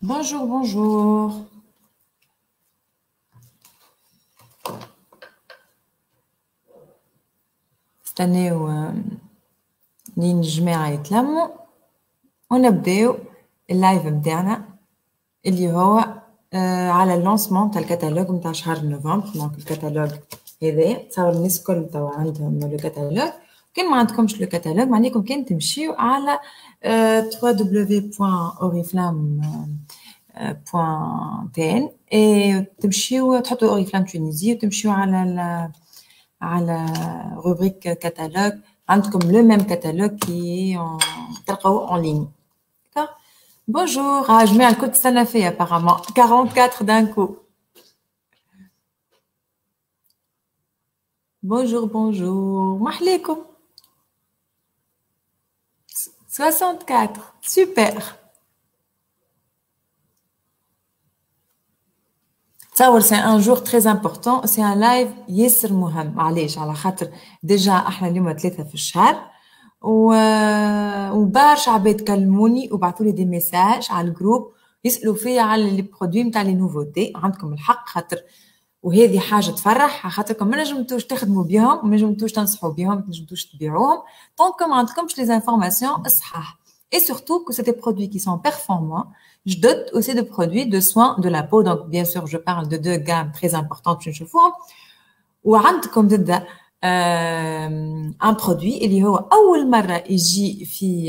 Bonjour, bonjour. استناو لين الجماعة يتلموا ونبداو اللايف متاعنا اللي هو على اللونسمون تاع الكتالوج متاع شهر نوفمبر. دونك الكتالوج هذا تصور الناس الكل توا عندهم لو كتالوج. كان ما عندكمش لو كتالوج معناكم كان تمشيو على www.oriflamme.tn تمشيو تحطوا اوريفلام تونيزي وتمشيو على روبريك كتالوج. عندكم لو ميم كتالوج كي تلقاوه اون لين. Bonjour, je mets un coup de sanafé apparemment. 44 d'un coup. Bonjour, bonjour. Mahleikum. 64. Super. C'est un jour très important. C'est un live ياسر مهم. علاش؟ على خاطر ديجا احنا اليوم 3 في الشهر. وبرشا عباد كلموني وبعثوا لي دي ميساج على الجروب يسالوا فيا على لي برودوي نتاع لي نوفوتي. عندكم الحق خاطر وهذه حاجه تفرح خاطركم ما نجمتوش تخدموا بهم ما نجمتوش تنصحوا بهم ما نجمتوش تبيعوهم دونك ما عندكمش لي انفورماسيون الصحاح. Et surtout que c'est des produits qui sont performants. Je dote aussi de produits de soins de la peau. Donc, bien sûr, je parle de deux gammes très importantes chez Choufour. وعندكم ضد un produit اللي هو أول مرة يجي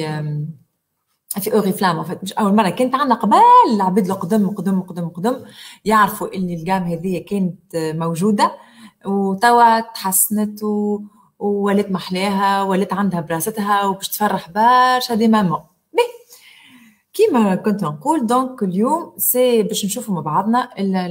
في أوريفلام. en fait مش أول مرة، كانت عندنا قبل العباد القدم يعرفوا إن الجام هذه كانت موجودة وتوا تحسنت ولات محلاها ولات عندها براستها وباش تفرح برشا دي مامون. كيما كنت نقول دونك اليوم سي باش نشوفوا مع بعضنا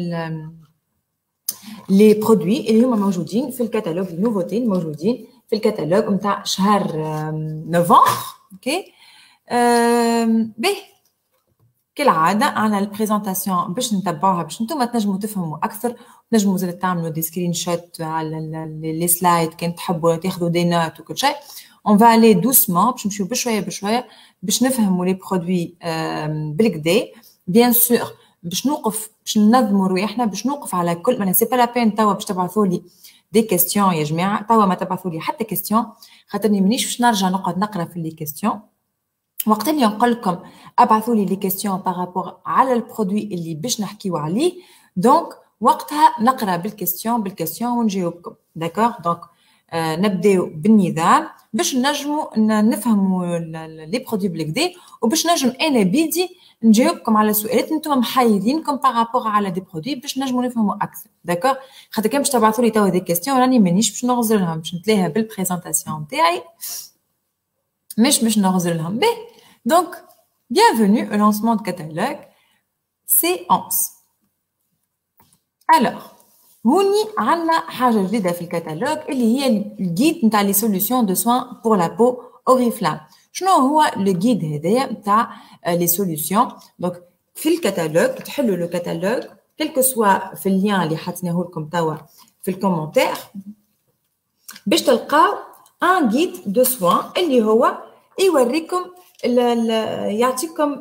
لي برودوي اللي هما موجودين في الكتالوج. النوفوتين موجودين في الكتالوج نتاع شهر نوفمبر. اوكي باهي كالعاده عندنا البريزونطاسيون باش نتبعوها باش نتوما تنجموا تفهموا اكثر. تنجموا زاد تعملوا دي سكرين شوت على لي سلايد كان تحبوا تاخذوا دي نوت وكل شيء. اون فا الي دوسمون باش نمشيو بشويه باش نفهموا لي برودوي بالكدا. بيان سور باش نوقف باش ننظموا رواحنا باش نوقف على كل ما سي با لا بين توا باش تبعثوا لي دي كيستيون يا جماعه. توا ما تبعثوا لي حتى كيستيون خاطرني مانيش باش نرجع نقعد نقرا في لي كيستيون. وقت اللي نقول لكم ابعثوا لي كيستيون بارابور على البرودوي اللي باش نحكيو عليه دونك وقتها نقرا بالكيستيون ونجاوبكم. داكور دونك نبداو بالنظام باش نجموا نفهموا لي برودوي بالكدا وباش نجم انا بيدي نجاوبكم على سؤالات نتوما محيرينكم بارابور على دي برودوي باش نجموا نفهموا اكثر. داكور خاطر كان باش تبعثوا لي توا دي كيستيون راني مانيش باش نغزر لهم باش نتلاها بالبريزونطاسيون تاعي مش باش نغزر لهم به. Donc, bienvenue au lancement de catalogue séance. Alors, هوني عندنا حاجة جديدة في الكتالوج اللي هي الجيد نتاع لي سوليوشن دو سوان بور لا بو اوريفلام. شنو هو لو جيد هذايا نتاع لي سوليوشن؟ دونك في الكتالوج تحلوا لو كتالوج كلكو سوا في اللين اللي حطيناه لكم توا في الكومنتير باش تلقاو ان جيد دو سوان اللي هو يوريكم يعطيكم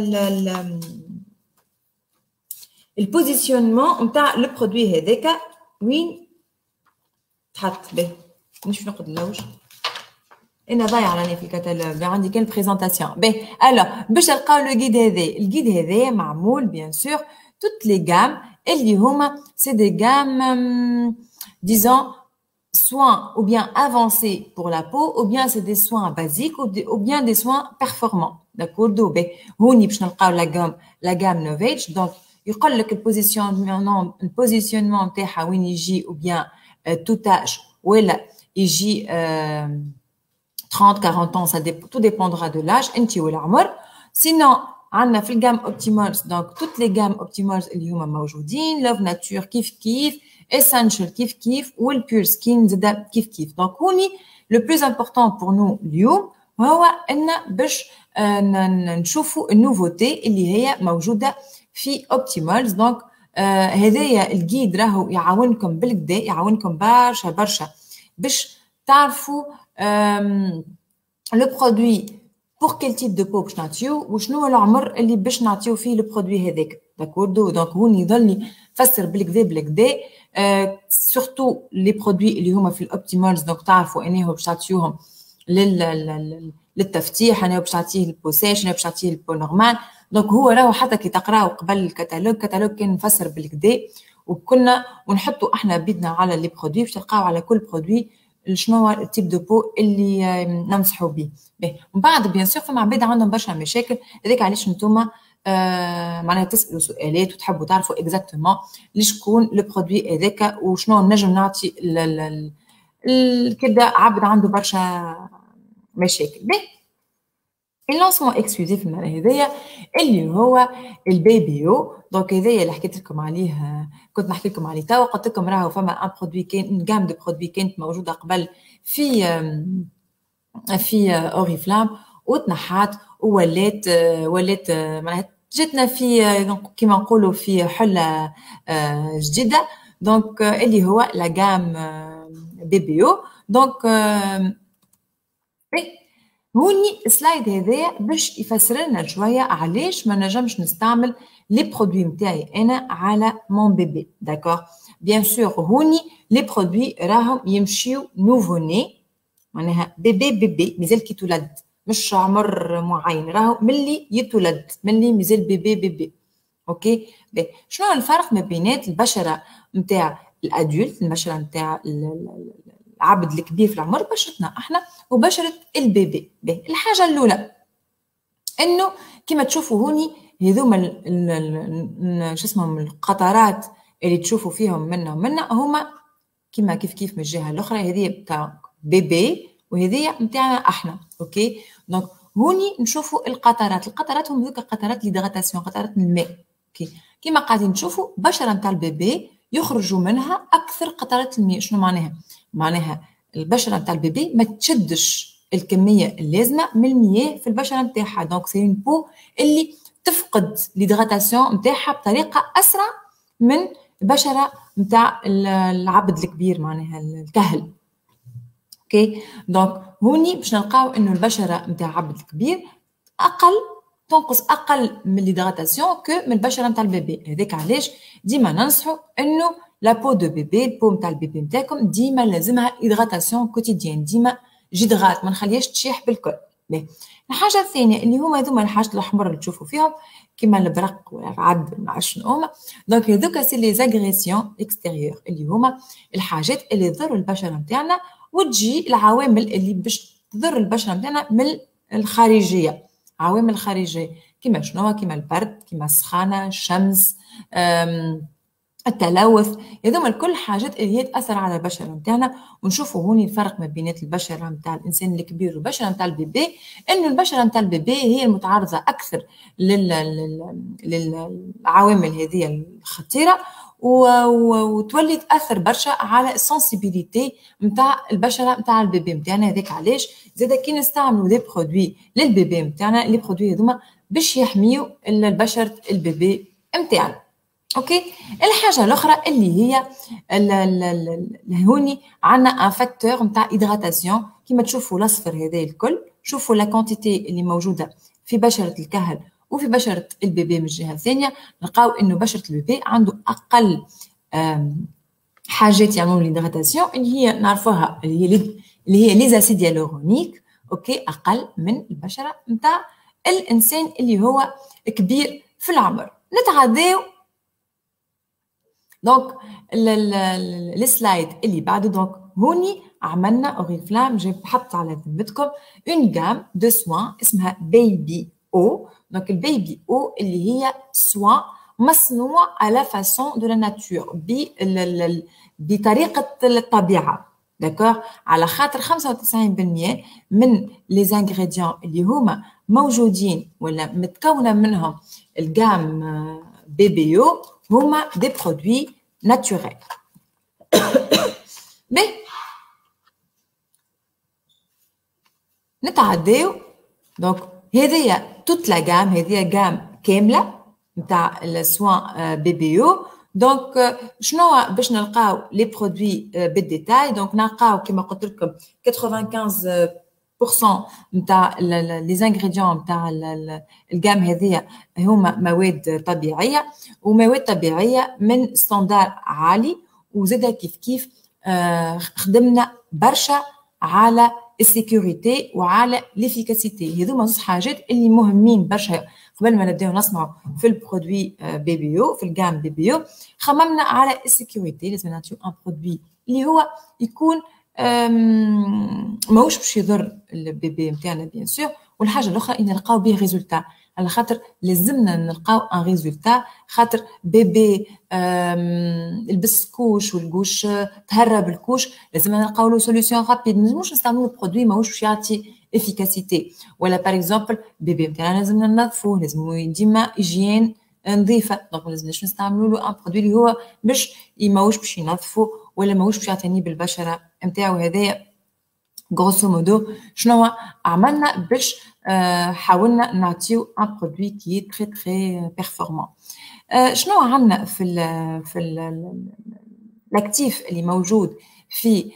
البوزيشنمون نتاع لو برودوي هذاك وين تحط به. مش نقعد نلوج انا ضايعه راني في الكتالوج عندي كان بريزونطاسيون به. الو باش تلقاو لو جيد هذا الجيد هذا معمول بيان سور توت لي غام اللي هما سي دي غام ديزون soins ou bien avancés pour la peau ou bien c'est des soins basiques ou bien des soins performants. D'accord donc هوني باش نلقاو la gamme Novage. donc يقول لك البوزيشنمون نتاعها وين يجي ou bien tout âge ولا يجي 30 40 ans ça tout dépendra de l'âge انت والعمر. sinon عندنا في الجام Optimals donc toutes les gammes Optimals اللي هما موجودين Love Nature كيف Essential كيف والبيور سكين زاد كيف. دونك هوني لو بلوز امبورطون بور نو اليوم هو ان باش نشوفوا النوفوتي اللي هي موجوده في اوبتيمالز. دونك هذايا الجيد راهو يعاونكم بالكدا يعاونكم برشا باش تعرفوا لو برودوي بور كيل تيب دو بو باش نعطيو وشنو هو العمر اللي باش نعطيو فيه البرودوي هذاك داكوردو. دونك هون يضل يفسر بالكدا بالكدا سورتو لي برودوي اللي هما في الاوبتيمالز. دونك تعرفوا انه باش تعطيوهم للتفتيح، انا باش تعطيه البو سيش، انا باش تعطيه البو نورمال. دونك هو راهو حتى كي تقراو قبل الكتالوج كان مفسر بالكدا، وكنا ونحطوا احنا بيدنا على لي برودوي باش تلقاو على كل برودوي شنو هو التيب دو بو اللي ننصحوا به. ومن بعد بيان سور فما عباد عندهم برشا مشاكل، هذاك علاش نتوما معناها تسالوا سؤالات وتحبوا تعرفوا اكزاكتومون لشكون لو برودوي هذاك وشنو نجم نعطي كدا عبد عنده برشا مشاكل. اللانسمون اكسكلوزيف المره هذايا اللي هو البي او. دونك هذايا اللي حكيت لكم عليه، كنت نحكي لكم عليه توا، قلت لكم راهو فما ان برودوي كان جام دو برودوي كانت موجوده قبل في اوريفلام وتنحات ولات معناها جاتنا في كيما نقولوا في حله جديده. دونك اللي هو لا جام بي او. دونك هوني سلايد هذايا باش يفسر لنا شويه علاش ما نجمش نستعمل لي برودوي نتاعي انا على مون بيبي. داكور بيان سور هوني لي برودوي راهم يمشيو نوفو ني، معناها بيبي مازال كي تولد، مش عمر معين، راهو ملي يتولد، ملي مازال بيبي. اوكي شنو الفرق ما بينات البشره نتاع الادولت، البشره نتاع العبد الكبير في العمر، بشرتنا احنا وبشره البيبي؟ الحاجه الاولى انه كما تشوفوا هوني هذوما شو اسمهم القطرات اللي تشوفوا فيهم منا هما كيما كيف من الجهه الاخرى، هذه بتاع بيبي وهذه نتاعنا احنا. اوكي دونك هوني نشوفوا القطرات هم ذوك قطرات ليدغاتاسيون، قطرات الماء. اوكي كيما قاعدين تشوفوا بشره نتاع البيبي يخرجوا منها اكثر قطرات الماء. شنو معناها البشره نتاع البيبي ما تشدش الكميه اللازمه من المياه في البشره نتاعها. دونك سي اون بو اللي تفقد ليدغاتاسيون نتاعها بطريقه اسرع من البشره نتاع العبد الكبير، معناها الكهل. اوكي دونك هوني باش نلقاو انه البشره نتاع العبد الكبير تنقص اقل من ليدغاتاسيون كو من البشره نتاع البيبي. هذاك علاش ديما ننصحوا انه لا بو دو بيبي، البو نتاع البيبي نتاعكم ديما لازمها ايدغاتاسيون كوتيديان، ديما جيدغات، ما نخليهاش تشيح بالكل. الحاجه الثانيه اللي هما هذوما الحاجات الاحمر اللي تشوفوا فيهم كيما البرق ولا العد ما عرفش شنو هما. دونك هذوك سي لي زاغريسيون اكستيريور اللي هما الحاجات اللي تضر البشره نتاعنا، وتجي العوامل اللي باش تضر البشره نتاعنا من الخارجيه، عوامل خارجيه كيما شنو؟ كيما البرد، كيما السخانه، الشمس، التلوث. هذوما الكل حاجات اللي هي تاثر على البشره نتاعنا. ونشوفوا هوني الفرق ما بينات البشره نتاع الانسان الكبير والبشره نتاع البيبي، انه البشره نتاع البيبي هي المتعرضه اكثر للعوامل هذه الخطيره، وتولي تاثر برشا على السنسيبيليتي نتاع البشره نتاع البيبي نتاعنا. هذاك علاش زاد كي نستعملوا دي برودوي للبيبي نتاعنا، لي برودوي هذوما باش يحميوا البشره البيبي نتاعنا. اوكي الحاجه الاخرى اللي هي هوني عندنا ان فاكتور نتاع هيدراتاسيون. كيما تشوفوا الاصفر هذا الكل، شوفوا لا كونتيتي اللي موجوده في بشره الكهل وفي بشره البيبي. من الجهه الثانيه نلقاو انه بشره البيبي عنده اقل حاجات يعملوا ليدراتاسيون اللي هي نعرفوها اللي هي لي زاسيد هيالورونيك. اوكي اقل من البشره نتاع الانسان اللي هو كبير في العمر. نتعداو دونك السلايد اللي بعده. دونك هوني عملنا اوريفلام جاي بحط على ذمتكم اون جام دو سوان اسمها بيبي او. دونك البيبي او اللي هي سوان مصنوع على فاسون دو لا ناتور، بطريقه الطبيعه. داكور على خاطر 95% من لي زانغريديون اللي هما موجودين ولا متكونه منهم الجام بيبي او هما دي برودوي ناتوريل. بي نتعداو دونك هذيا توت لا جام، هذيا جام كامله نتاع السوان بيبي او. دونك شنو باش نلقاو لي برودوي بالديتاي؟ دونك نلقاو كما قلت لكم نتاع لي زانغريديون نتاع الجام هذيا هما مواد طبيعيه، ومواد طبيعيه من ستاندار عالي. وزاده كيف خدمنا برشا على السيكوريتي وعلى ليفيكاسيتي. هذوما زوج حاجات اللي مهمين برشا قبل ما نبداو نصنعوا في البرودوي بي بي او، في الجام بي بي او. خممنا على السيكوريتي، لازم نعطيو ان برودوي اللي هو يكون ماهوش باش يضر البيبي نتاعنا بيان سور. والحاجه الاخرى ان نلقاو به ريزولتا، على خاطر لازمنا نلقاو ان ريزولتا، خاطر بيبي لبس كوش والكوش تهرب الكوش، لازمنا نلقاو له سوليسيون رابيد. ما نجموش نستعملوا برودوي ماهوش باش يعطي افيكاسيتي. ولا باغ اكزومبل بيبي نتاعنا لازمنا ننظفوه، لازم ديما هيجين نظيفه، دونك ما لازمناش نستعملوا له ان برودوي اللي هو باش ماهوش باش ينظفوا ولا ماهوش باش يعتني بالبشره نتاعو. هذايا غروسو مودو شنو عملنا باش حاولنا نعطيو ان برودوي كي تري تري بيرفورمون. شنو عندنا في الاكتيف اللي موجود في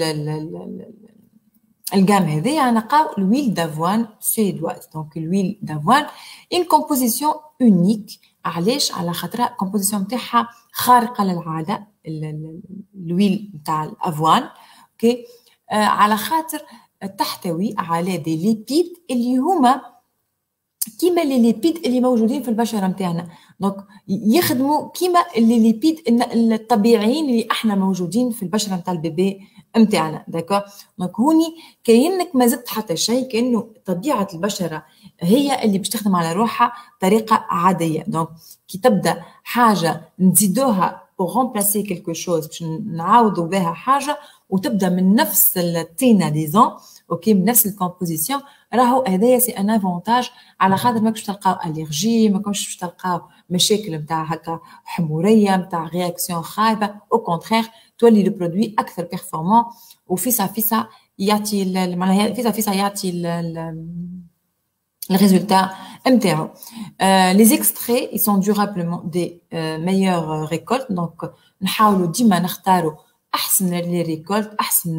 الجام هذايا؟ نلقاو الويل دافوان سويدواز. دونك الويل دافوان اون كومبوزيسيون اونيك. علاش؟ على خاطرها كومبوزيسيون نتاعها خارقه للعاده، الويل نتاع الافوان. اوكي، على خاطر تحتوي على دي ليبيد اللي هما كيما لي ليبيد اللي موجودين في البشره نتاعنا. دونك يخدموا كيما اللي ليبيد الطبيعيين اللي احنا موجودين في البشره نتاع البيبي نتاعنا. داكور، دونك هوني كاينك ما زدت حتى شيء، كانه طبيعه البشره هي اللي باش تخدم على روحها طريقه عاديه. دونك كي تبدا حاجه نزيدوها pour remplacer quelque chose، باش نعاودوا بها حاجه وتبدا من نفس الطينه ديزون، اوكي، من نفس الكومبوزيسيون، راهو هذايا سي ان افونتاج. على خاطر ماكش تلقاو اليرجي، ماكش باش تلقاو مشاكل نتاع هكا حموريه نتاع رياكسيون خايبه. او كونترير تولي لو برودوي اكثر بيرفورمون، وفيسا يعطي معناها فيسا يعطي le résultat نتاعو. Les extraits ils sont durablement des meilleures récoltes. donc نحاولوا ديما نختاروا احسن لي ريكولت،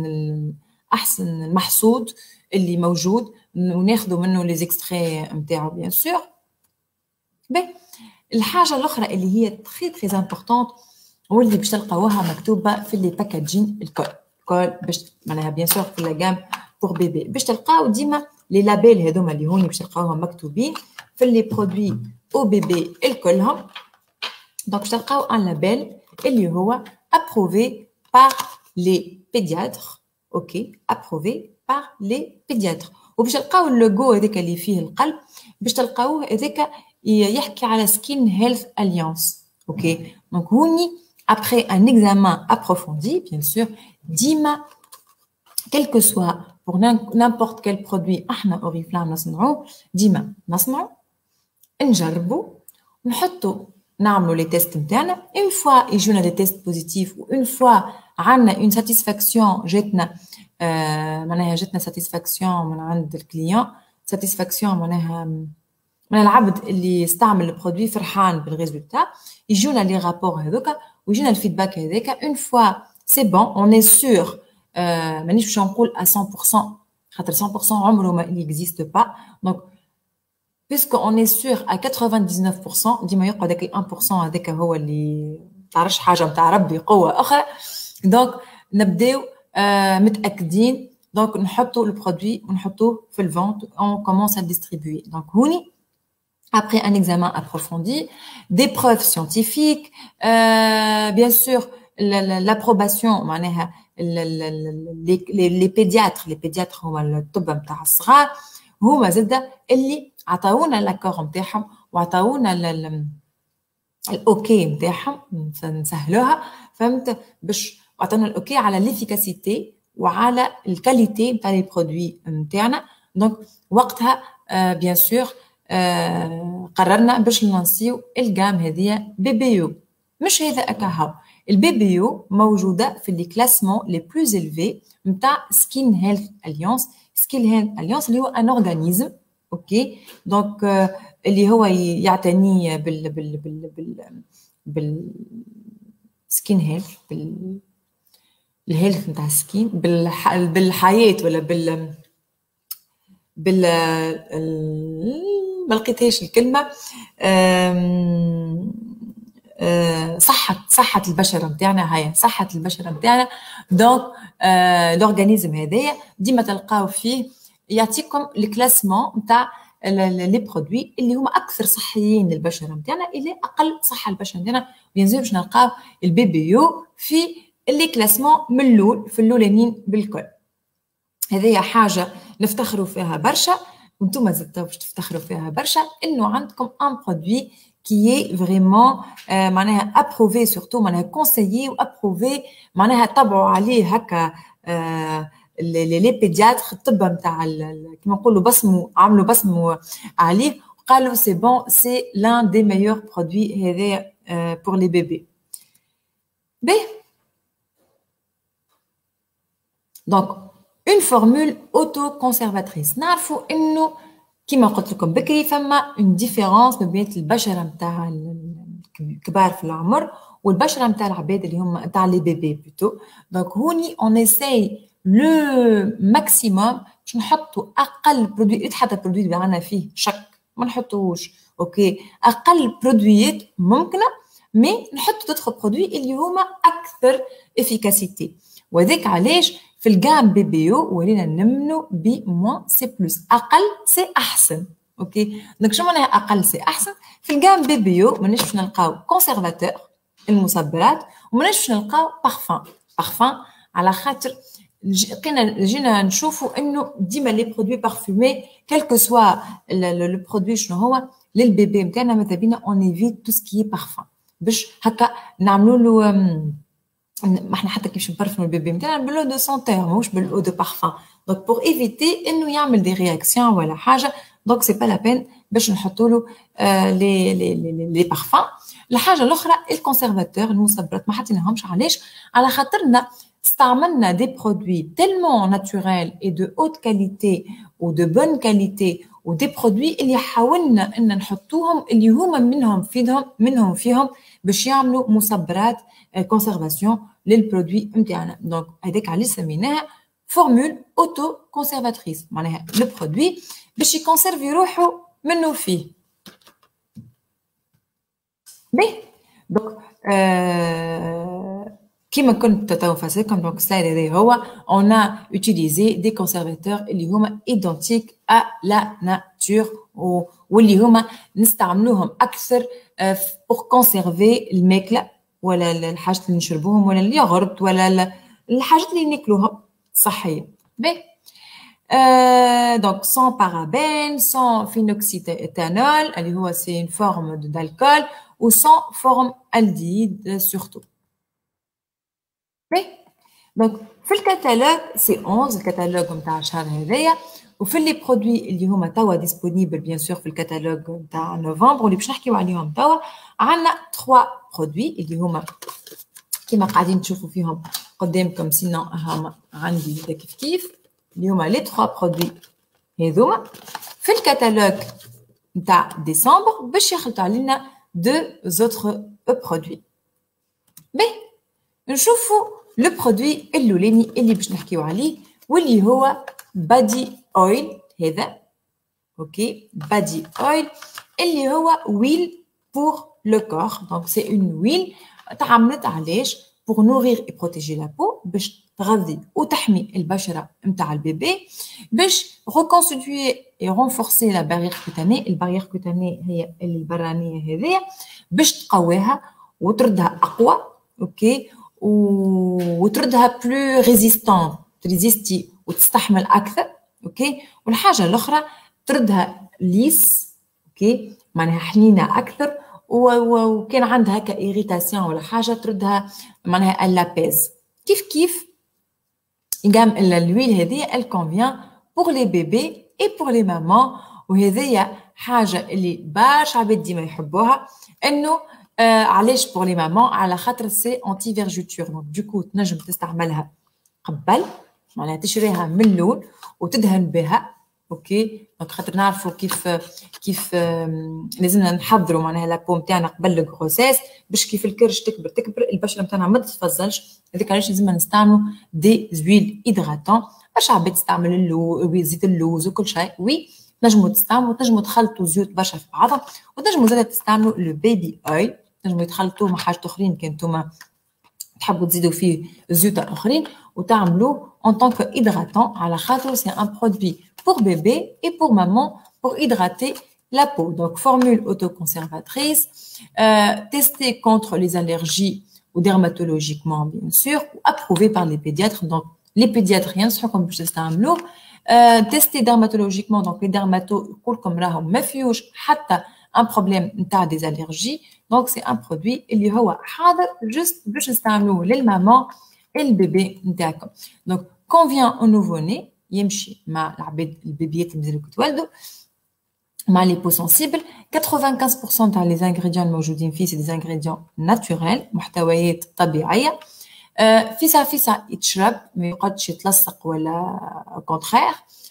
احسن المحصود اللي موجود، وناخذوا منه لي زيكستري نتاعو بيان سور. باهي، الحاجه الاخرى اللي هي تري تري امبورطونت واللي باش تلقاوها مكتوبه في لي باكاجين الكل باش معناها بيان سور في لاغام بور بيبي، باش تلقاو ديما لي لابيل هذوما اللي هوني باش تلقاوهم مكتوبين في لي برودوي او بيبي الكلهم. دونك باش تلقاو ان لابيل اللي هو ابروفي بار لي بيدياتر. اوكي، ابروفي بار لي بيدياتر. وباش تلقاو اللوغو هذاك اللي فيه القلب، باش تلقاوه هذاك يحكي على سكين هيلث اليانس. اوكي، دونك هوني après un examen approfondi bien sûr ديما quel que soit pour n'importe quel produit احنا اوريفلام نصنعوه، ديما نصنعوا نجربوا نحطوا نعملوا لي تيست نتاعنا. اون فوا يجونا دي تيست بوزيتيف، وان فوا عندنا اون ساتيسفاكسيون جاتنا معناها جاتنا ساتيسفاكسيون من عند الكليون، ساتيسفاكسيون معناها من العبد اللي استعمل البرودوي فرحان بالريزولتا، يجونا لي رابور هذوكا ويجينا الفيدباك هذاك. اون فوا سي بون اون اي سور، مانيش باش نقول 100% خاطر 100% عمره ما اكزيست با. دونك puisque on est sûr à 99% ديما يبقى داك 1% هذاك هو اللي تعرفش حاجه نتاع ربي قوه اخرى. دونك نبداو متاكدين، دونك نحطوا البرودوي ونحطوه في الفونت، on commence à distribuer. donc هوني après un examen approfondi, des preuves scientifiques, bien sûr l'approbation معناها les pédiatres هما الطب نتاع الصغار، هما زاده اللي عطاونا لاكور نتاعهم وعطاونا الاوكي نتاعهم، نسهلوها فهمت، باش عطاونا الاوكي على ليفيكاسيتي وعلى الكاليتي نتاع لي برودوي نتاعنا. دونك وقتها بيان سور قررنا باش نلانسيو الجام هذيا بي بي يو. مش هذا اكاهو، البي بي يو موجوده في لي كلاسمون لي بلوز إلفي نتاع سكين هيلث اليانس. سكين هيلث اليانس اللي هو ان اورغانيزم، اوكي، دونك اللي هو يعتني بال سكين هيلث، الهيلث نتاع السكين، بالحياه ولا بال ما لقيتهاش الكلمه، صحة البشرة نتاعنا، هيا صحة البشرة نتاعنا. دونك لورغانيزم هذايا ديما تلقاو فيه يعطيكم الكلاسمون نتاع لي برودوي اللي هما اكثر صحيين للبشرة نتاعنا الى اقل صحة للبشرة نتاعنا. بيان باش نلقاو البي بي يو في اللي كلاسمون من الاول في الاولانيين بالكل. هذه حاجة نفتخروا فيها برشا، وانتم زدتوا باش تفتخروا فيها برشا انه عندكم ان برودوي qui est vraiment معناها approuvé surtout معناها conseillé و approuvé معناها طبعوا عليه هكا لي بيدياتر الطب نتاع كيما نقولوا بصموا عملوا بصموا عليه قالوا سي بون سي l'un des meilleurs produits هذايا pour les bébés. باهي دونك une formule auto-conservatrice. نعرفوا انه كما قلت لكم بكري فما une différence ما بين البشره نتاع الكبار في العمر والبشره نتاع العباد اللي هم نتاع لي بيبي بلوتو. دونك هوني اون اساي لو ماكسيموم باش نحطوا اقل برودوي، حتى برودوي اللي عندنا فيه شك ما نحطوش، اوكي اقل برودويات ممكنه، مي نحطوا تدخل برودوي اللي هما اكثر افيكاسيتي. وذاك علاش في الجام بي بي يو ولينا نمنوا بموان سي بلس، اقل سي احسن. اوكي دونك شنو معناها اقل سي احسن؟ في الجام بي بي يو ماناش باش نلقاو كونسيرفاتور المصبرات وماناش باش نلقاو بارفان على خاطر جينا نشوفوا انه ديما لي برودوي بارفومي كالكو سوا لو برودوي شنو هو للبيبي نتاعنا ماذا بينا اون ايفيت تو سكي بارفان باش هكا نعملوا له ما احنا حتى كيفاش نبرفموا البيبي نتاعنا بالو دو سونتير ماهوش بالاو دو بارفان. دونك بور ايفيتي انه يعمل دي رياكسيون ولا حاجه، دونك سي با لا بين باش نحطوا له لي بارفان. الحاجه الاخرى الكونسيرفاتور المصبرات ما حطيناهمش، علاش؟ على خاطرنا استعملنا دي برودوي تيلمون ناتوريل اي دو هوت كاليتي و دو بون كاليتي ودي برودوي اللي حاولنا ان نحطوهم اللي هما منهم فيهم باش يعملوا مصبرات كونسيرفاسيون للبرودوي نتاعنا. دونك هذاك علاش سميناها فورمول اوتو كونسيرفاتريس، معناها لو برودوي باش يكونسيرفي روحو منه فيه. باهي دونك كيما كنت تو فاسيكم دونك السلايد هذا هو on a utilisé des conservateurs اللي هما identiques à la nature واللي هما نستعملوهم اكثر pour conserver الماكله ولا الحاجات اللي نشربوهم ولا الياغورت ولا الحاجات اللي ناكلوها صحيه. باهي donc sans parabènes, sans phénoxyéthanol اللي هو c'est une forme d'alcool ou sans forme aldéhyde surtout. Donc في الكتالوج سي 11 الكتالوج نتاع الشهر هذايا، وفي لي برودوي اللي هما توا ديسپونيبل بيان سور في الكتالوج نتاع نوفمبر واللي باش نحكيو عليهم توا عندنا 3 برودوي اللي هما كيما قاعدين تشوفوا فيهم قدامكم، سينو هما عندي هذا كيف اللي هما لي 3 برودوي هذوما في الكتالوج نتاع ديسمبر باش يخلطوا علينا 2 زوتر برودوي. باهي نشوفوا لو برودوي الاولاني اللي باش نحكيو عليه واللي هو بادي اويل. هذا اوكي بادي اويل اللي هو ويل بور لو كور. دونك سي اون ويل تعملت علاش؟ بور نورير اي بروتيجي لا بو، باش تغذي وتحمي البشره نتاع البيبي، باش ريكونستيتوي اي رونفورسي لا بارير كوتاني. البارير كوتاني هي البرانيه هذيا باش تقويها وتردها اقوى، اوكي وتردها بلو ريزيستون تريزيستي وتستحمل اكثر، اوكي. والحاجه الاخرى تردها ليس، اوكي معناها حنينه اكثر، وكان عندها هكا ايريتاسيون ولا حاجه تردها معناها اللابيز. كيف قام الويل هذه الكونفيان بور لي بيبي اي بور لي مامون. وهذه حاجه اللي برشا عباد ديما يحبوها، انه علاش بور لي مامون؟ على خاطر سي انتي فيرجيتور. دونك دوكو تنجم تستعملها قبل معناها تشريها من اللون وتدهن بها، اوكي. دونك خاطر نعرفوا كيف لازمنا نحضروا معناها لابو نتاعنا قبل الغروسيس باش كيف الكرش تكبر البشره نتاعنا ما تتفزلش. هذيك علاش لازمنا نستعملوا دي زويل هيدراتون برشا عباد تستعمل زيت اللوز وكل شيء. وي تنجموا تستعملوا، تنجموا تخلطوا زيوت برشا في بعضها، وتنجموا زاد تستعملوا لو بيبي اويل، تنجموا تخلطوه مع حاجات اخرين كان نتوما تحبوا تزيدوا فيه زيوت اخرين وتعملوه en tant que hydratant على خاطر c'est un produit pour bébé et pour maman pour hydrater la peau. Donc formule autoconservatrice, testée contre les allergies ou dermatologiquement bien sûr, ou approuvée par les pédiatres. Donc les pédiatres ينصحوكم باش تستعملوه. Testé dermatologiquement, donc les dermatos يقولكم راهم ما فيوش حتى un problème نتاع des allergies. Donc c'est un produit اللي هو حاضر juste باش نستعملوه للمامان البيبي نتاعكم. Donc convient au nouveau-né يمشي مع العباد البيبيات اللي مازالوا يتولدوا مع les peaux sensibles. 95% تاع les ingrédients الموجودين فيه c'est des ingrédients naturels محتويات طبيعيه. فيسا يتشرب ما يقعدش يتلصق ولا كونترير.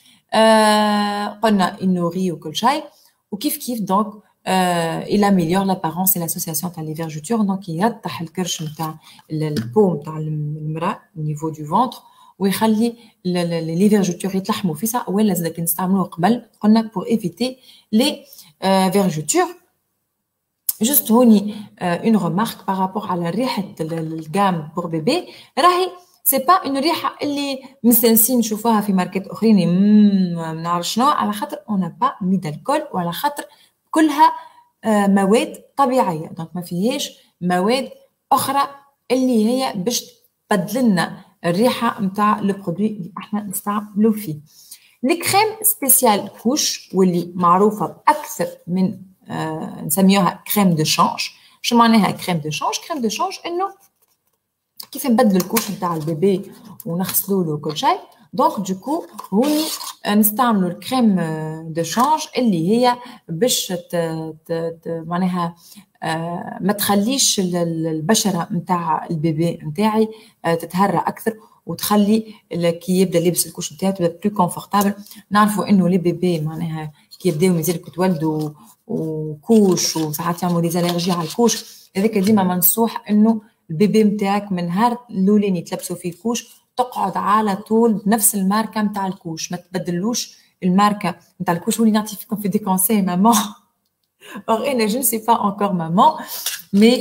قلنا ينوري وكل شيء وكيف كيف دونك il améliore l'apparence et l'association تاع les vergetures. donc يرتح الكرش نتاع البو نتاع المراه au niveau du ventre ويخلي les vergetures يتلحموا فيسا. ولا زاد كي نستعملوه قبل قلنا pour éviter les vergetures. Juste une remarque par rapport à la ريحة الجام pour bébé. راهي c'est pas une ريحة اللي مستانسين نشوفوها في ماركات أخرين ما نعرف شنو، على خاطر on n'a pas mis d'alcool وعلى خاطر كلها مواد طبيعية. دونك ما فيهاش مواد أخرى اللي هي باش تبدل لنا الريحة نتاع لو برودوي اللي احنا نستعملو فيه. لي كريم سبيسيال كوش واللي معروفة بأكثر من نسميوها كريم دو شانج. شو معناها كريم دو شانج؟ كريم دو شانج انه كيف نبدلوا الكوش نتاع البيبي ونغسلوا له كل شيء. دونك دوكو هوني نستعملوا الكريم دو شانج اللي هي باش معناها ما تخليش البشره نتاع البيبي نتاعي تتهرى اكثر وتخلي كي يبدا لابس الكوش نتاعو تبدا بلو كونفورتابل. نعرفوا انه لي بيبي معناها كي يبداو مازال يتولدوا وكوش وساعات يعملوا دي الرجي على الكوش. هذاك ديما منصوح انه البيبي نتاعك من نهار الاولاني تلبسوا فيه كوش تقعد على طول بنفس الماركه نتاع الكوش، ما تبدلوش الماركه نتاع الكوش. ولي نعطي فيكم في دي كونساي مامان اور انا جو سي با انكور مامان مي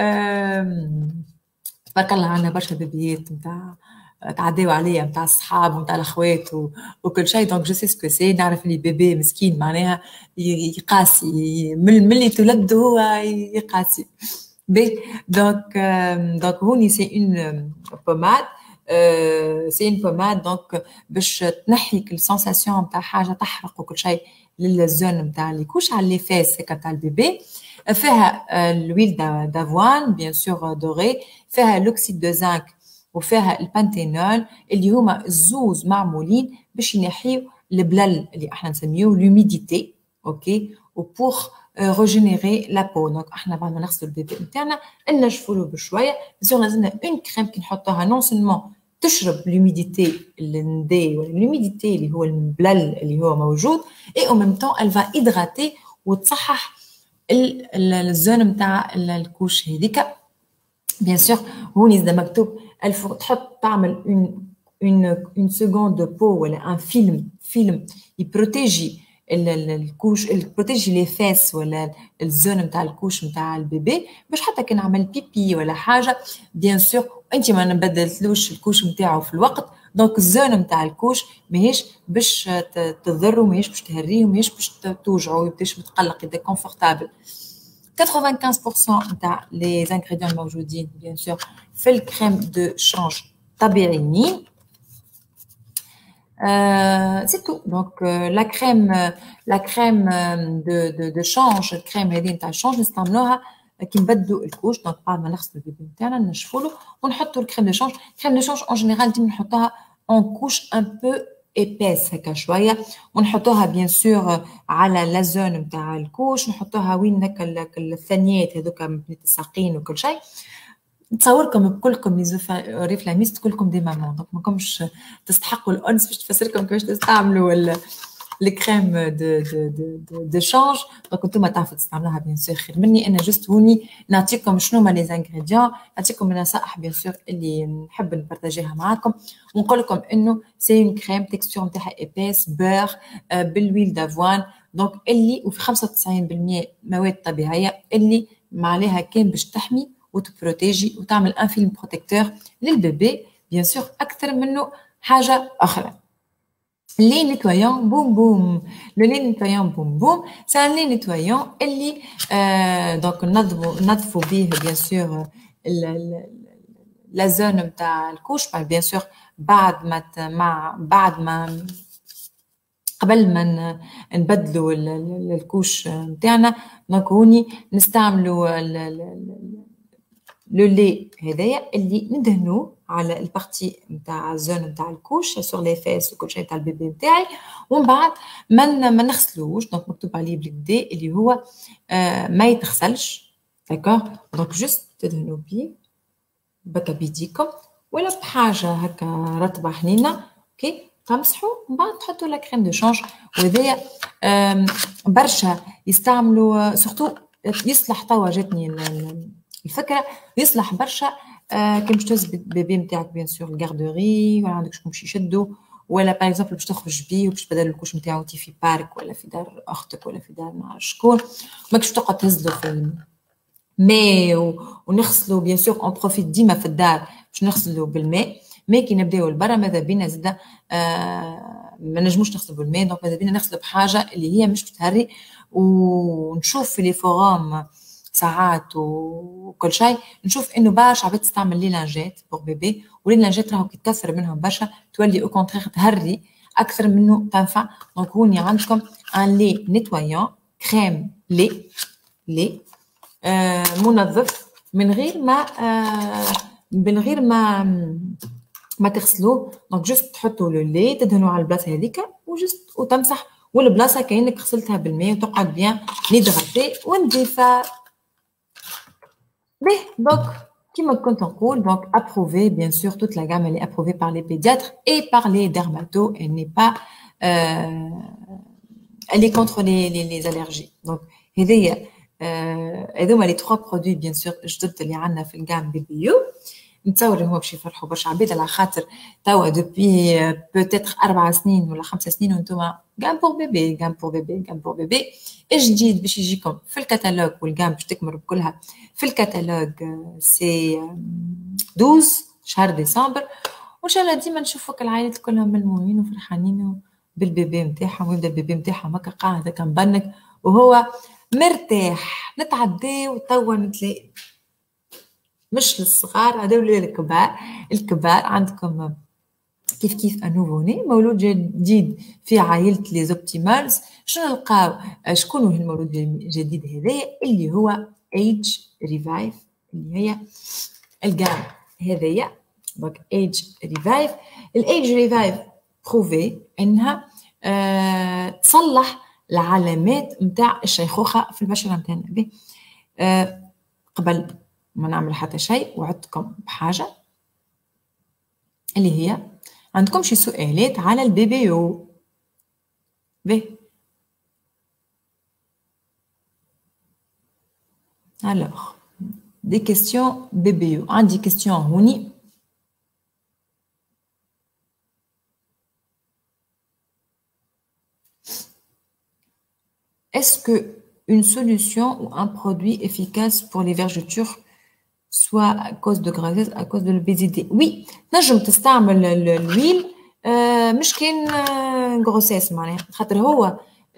تبارك الله عندنا برشا بيبيات نتاع تعداو عليا نتاع الصحاب ونتاع الاخوات وكل شيء. دونك جو سي سكو سي نعرف اللي بيبي مسكين معناها يقاسي من اللي تولد هو يقاسي بي. دونك هوني سي اون بوماد سي اون بوماد دونك باش تنحيك السنساسيون نتاع حاجه تحرق وكل شيء للزون نتاع اللي كوش على لي فيس هكا تاع البيبي. فيها الويل دافوان بيان سور دوري، فيها لوكسيد دو زنك وفيها البانتينول اللي هما الزوز معمولين باش ينحيو البلل اللي احنا نسميوه لوميديتي اوكي وبور ريجينيري لا بو. دونك احنا بعد ما نغسلوا البيبي نتاعنا ننشفوا بشويه بزاف لازمنا اون كريم كي نحطوها نون سولمون تشرب لوميديتي الندي ولا لوميديتي اللي هو البلل اللي هو موجود اي او ميم طون elle va hydrater وتصحح الزون نتاع الكوش هذيك. بيان سور هوني اذا مكتوب تحط تعمل une seconde de peau ولا un film يبروتيجي الكوش يبروتيجي لي فيس ولا الزون نتاع الكوش نتاع البيبي باش حتى كي نعمل بيبي ولا حاجه بيان سور انت ما نبدلتلوش الكوش نتاعو في الوقت. دونك الزون نتاع الكوش ماهيش باش تضروا ماهيش باش تهريه ماهيش باش توجعوا باش متقلق يبدا كونفورتابل. 95% نتاع لي انغريديون الموجودين بيان سور في الكريم دو شانج طبيعيين. C'est tout. Donc la crème de change الكريم هذه نتاع الشانج نستعملوها كي نبدلوا الكوش. دونك بعد ما نغسلوا البيبي نتاعنا نشفوا له ونحطوا الكريم دو شانج. الكريم دو شانج اون جينيرال ديما نحطوها اون كوش ان بو ايباس هكا شويه ونحطوها بيان سور على لا زون نتاع الكوش نحطوها وين هكا الثانيات هذوك متساقين وكل شيء. نتصوركم بكلكم لي ريفلاميست كلكم دي مامون دونك ماكمش تستحقوا الانس باش تفسركم كيفاش تستعملوا الكريم دو شانج. دونك انتم تعرفوا تستعملوها بيان سور خير مني. انا جست هوني نعطيكم شنو هما لي زانغريديون، نعطيكم النصائح بيان سور اللي نحب نبارطاجيها معاكم، ونقول لكم انه سي اون كريم تكستور نتاعها ايباس بور بالويل دافوان، دونك اللي وفي 95% مواد طبيعيه اللي ما عليها كان باش تحمي وتبروتيجي وتعمل ان فيلم بروتيكتور للبيبي بيان سور اكثر منه حاجه اخرى. لي نيتويون بوم بوم، لو لي نيتويون بوم بوم سي ان لي نيتويون اللي دونك نظفوا به بيان سور لا زون نتاع الكوش بيان سور بعد ما قبل ما نبدلوا الكوش نتاعنا. دونك هوني نستعملوا لو لي هذايا اللي ندهنوه على البارتي نتاع الزون نتاع الكوش سور لي فيس وكل شيء تاع البيبي نتاعي، ومن بعد ما نغسلوش. دونك مكتوب عليه بالكدا اللي هو ما يتغسلش، داكوغ. دونك جوست تدهنوا بيه بكا بيديكم ولا بحاجه هكا رطبه حنينه، اوكي، تمسحوا ومن بعد تحطوا لا كريم دو شانج. وهذايا برشا يستعملوا سورتو يصلح. توا جاتني الفكره يصلح برشا كي باش تهز بيبي نتاعك بيان سور الغاردوري ولا عندك شكون باش يشدوا، ولا باغ اكزومبل باش تخرج بيه وباش تبدل الكوش نتاعو انت في بارك ولا في دار اختك ولا في دار مع شكون، ماكش تقعد تهز له في الماء ونغسلوا بيان سور اون بروفيت ديما في الدار باش نغسلوا بالماء. مي كي نبداو لبرا ماذا بينا زاده ما نجموش نغسلوا بالماء، دونك ماذا بينا نغسلوا بحاجه اللي هي مش بتهري. ونشوف في لي فورام ساعات وكل شيء نشوف انه برشا عباد تستعمل لي لانجات بور بيبي، ولي لانجات راهو كي تكثر منهم برشا تولي او كونترير تهري اكثر منه تنفع. دونك هوني عندكم ان لي نيتويون كريم لي منظف من غير ما تغسلوه. دونك جوست تحطوا لو لي تدهنوا على البلاصه هذيك وجوست وتمسح، والبلاصه كانك غسلتها بالماء وتقعد بيان نيدغاتي ونظيفه. Mais donc, comme quand on coule, donc approuvé, bien sûr, toute la gamme elle est approuvée par les pédiatres et par les dermatos. Elle n'est pas, elle est contre les allergies. Donc, هذوما les trois produits bien sûr جدد اللي عندنا في الجام BBU. نتصور هو باش يفرحوا برشا عباد على خاطر توا دوبي بوتيتر 4 سنين ولا 5 سنين وانتم جام بور بيبي جديد باش يجيكم في الكتالوج، والجام باش تكمل بكلها في الكتالوج سي 12 شهر ديسمبر، وان شاء الله ديما نشوفوك العائلات كلهم ملمومين وفرحانين بالبيبي نتاعهم، ويبدا البيبي نتاعهم هكا قاعد هكا مبنك وهو مرتاح. نتعداو توا نتلاقي مش للصغار هذول الكبار عندكم كيف انوفو ني مولود جديد في عائله لي زوبتيمالز. شنو نلقاو؟ شكون هو المولود الجديد هذايا اللي هو ايج ريفايف، اللي هي الجام هذايا. دونك ايج ريفايف، الايج ريفايف بروفي انها تصلح العلامات نتاع الشيخوخه في البشره نتاعنا. قبل ما نعمل حتى شيء وعدتكم بحاجه اللي هي عندكم شي سؤالات على البيبي يو. alors des questions bébé يو. عندي question هوني est-ce que une solution ou un produit efficace pour les vergetures soit à cause de grossesse, à cause de l'obésité? Oui, نجم تستعمل الويل مش كان grossesse معناها، خاطر هو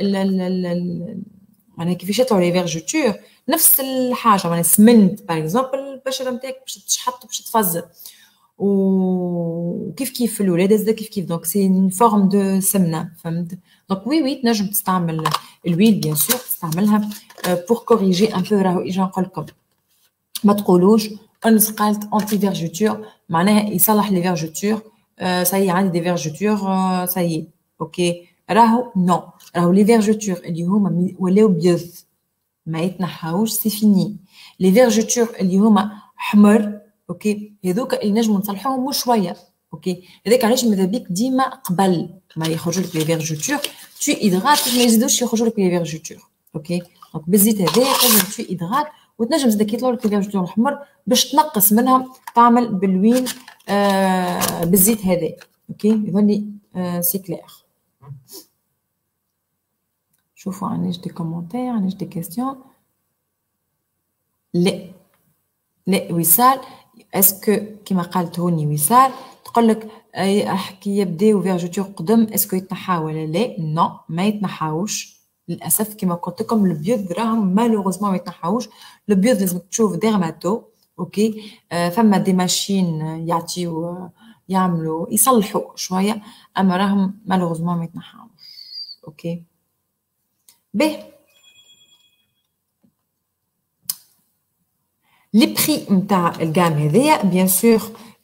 معناها كيفاش يطلعوا لي فيرجيتور نفس الحاجه. معناها سمنت باغ اكزومبل البشره نتاعك باش تشحط باش تفزر، وكيف في الولاد هذا كيف دونك سي اون فورم دو سمنه، فهمت؟ دونك وي تنجم تستعمل الويل بيان سور، تستعملها بور كوريجي ان بو. راهو اجا نقول لكم ما تقولوش انس قالت انتي فيرجيتور معناها يصلح لي فيرجيتور ساي عندي دي فيرجيتور ساي اوكي. راهو نو، راهو لي فيرجيتور اللي هما ولاو بيض ما يتنحاوش سي فيني. لي فيرجيتور اللي هما حمر اوكي هذوك اللي نجموا نصلحوهم مش شويه اوكي. هذاك علاش ماذا بيك ديما قبل ما يخرجوا لك لي فيرجيتور tu hydrates باش ما يزيدوش يخرجوا لك لي فيرجيتور. اوكي دونك بالزيت هذايا تنجم tu hydrates وتنجم زاد كي يطلعوا لك لي فيرجيتور الحمر باش تنقص منهم تعمل بالوين بالزيت هذا. اوكي يظني سي كلير. شوفوا عنديش دي كومونتير عنديش دي كيستيون. لا لا وصال اسكو كيما قالت هوني وصال تقول لك كي يبداو فيرجيتور قدم اسكو يتنحاو ولا لا؟ نو ما يتنحاوش للاسف. كيما قلت لكم البيض راهم مالوغوزمون ما يتنحاوش. البيض لازم تشوف ديرماتو. اوكي فما دي ماشين يعطيو يعملوا يصلحوا شويه اما راهم مالوغوزمون ما يتنحاوش. اوكي باهي لي بري نتاع الجام هذايا بيان سور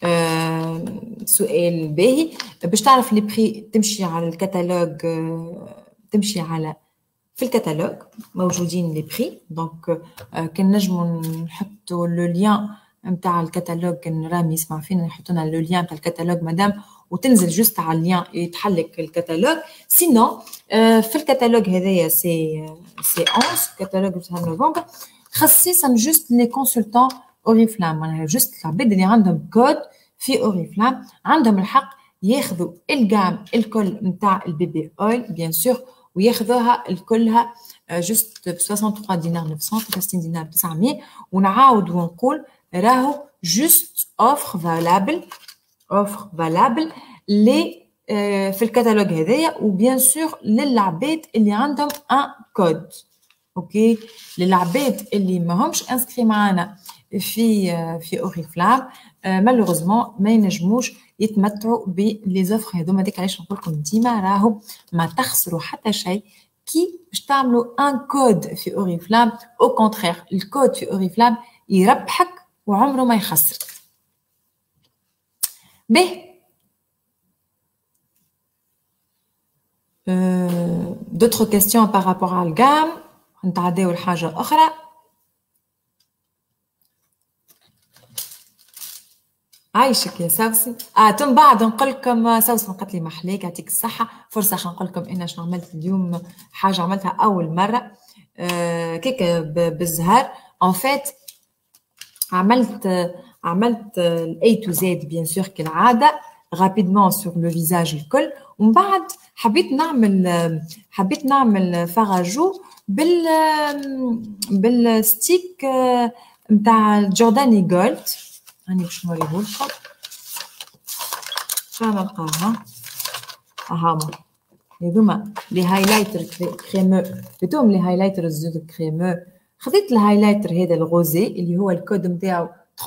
سؤال باهي باش تعرف لي بري تمشي على الكتالوج تمشي على في الكتالوج موجودين لي بري دونك كان نجمو نحطوا لو لين نتاع الكتالوج كان رامي يسمع فينا نحط لنا لو لين نتاع الكتالوج مدام وتنزل جوست على اللين يتحلك الكتالوج. سينو في الكتالوج هذايا سي 11 كتالوج تاع نوفمبر خصيصا جوست لي كونسلتون اوريفلام معناها جوست العباد اللي عندهم كود في اوريفلام عندهم الحق ياخذوا الجام الكل نتاع البيبي اويل بيان سور وياخذوها الكلها جوست ب 63 دينار 900 63 دينار 900 ونعاود ونقول راهو جوست اوفر فالابل لي في الكتالوج هذايا وبيان سور للعباد اللي عندهم ان كود. اوكي للعباد اللي ما همش انسكري معانا في اوريفلام مالوغوزمون ما ينجموش يتمتعوا بلي زوفر هذوما. ديك علاش نقول لكم ديما راهو ما تخسروا حتى شيء كي باش تعملوا ان كود في اوريفلام. او كونترير الكود في اوريفلام يربحك وعمره ما يخسرك. به d'autres questions par rapport à الجام نتعداو لحاجه اخرى. عايشك يا سوسن. تم بعد نقول لكم سوسن قالت لي محليك يعطيك الصحه فرصه خلينا نقول لكم انا شنو عملت اليوم. حاجه عملتها اول مره كيكه بالزهر ان فيت عملت الاي تو زد بيان سور كالعاده رابيدمون سور لو فيزاج الكل ومن بعد حبيت نعمل فراجو بالستيك نتاع الجورداني جولد. راني باش نوريهولكم شنو نلقاها. هاهما هذوما لي هايلايتر كريمو بتوم لي هايلايتر الزود كريمو. خذيت الهايلايتر هذا الغوزي اللي هو الكود نتاعو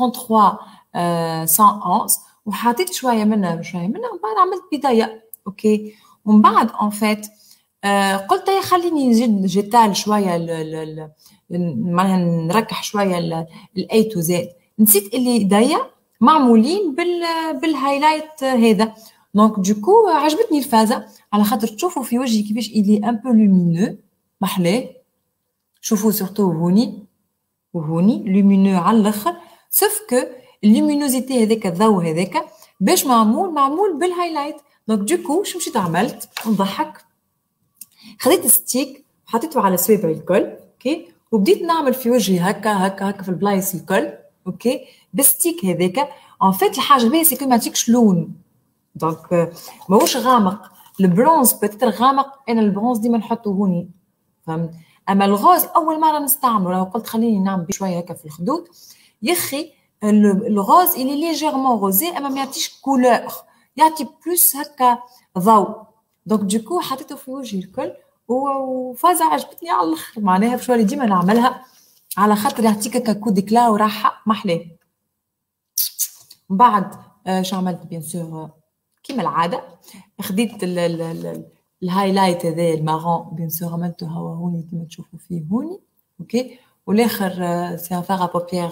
33111 وحطيت شويه منه ومن بعد عملت بدايه. اوكي ومن بعد ان فيت قلت يا خليني نزيد جيتال شويه معناها نركح شويه الاي تو زد. نسيت اللي ايديا معمولين بالهايلايت هذا دونك دوكو عجبتني الفازه على خاطر تشوفوا في وجهي كيفاش إلي ان بو لومينو محلاه. شوفوا سورتو وهوني لومينو على الاخر سوف كو اللومينوزيتي هذاك الضوء هذاك باش معمول بالهايلايت. دونك دوكو شو مشيت عملت نضحك خذيت ستيك حطيته على صوابعي الكل. اوكي وبديت نعمل في وجهي هكا في البلايص الكل. اوكي بالستيك هذاك ان فيت الحاجه باهيه سي كو ما تيكش لون دونك ماهوش غامق. البرونز بتتر غامق انا البرونز ديما نحطه هوني فهمت. اما الغوز اول مره نستعمله لو قلت خليني نعمل شويه هكا في الخدود يا اخي الغوز اللي ليجيرمون روزي اما ما يعطيش كولور يعطي بلوس هكا ضوء. دونك دوكو حطيته في وجهي الكل وفازه عجبتني على الاخر معناها باش ديما نعملها على خاطر يعطيك هكا كو ديكلا وراحه محلاه. من بعد شو عملت بيان سور كيما العاده خديت الهايلايت هذا المارون بيان سور عملته هوا هوني كيما تشوفوا فيه هوني. اوكي والاخر سي ان فار بوبيير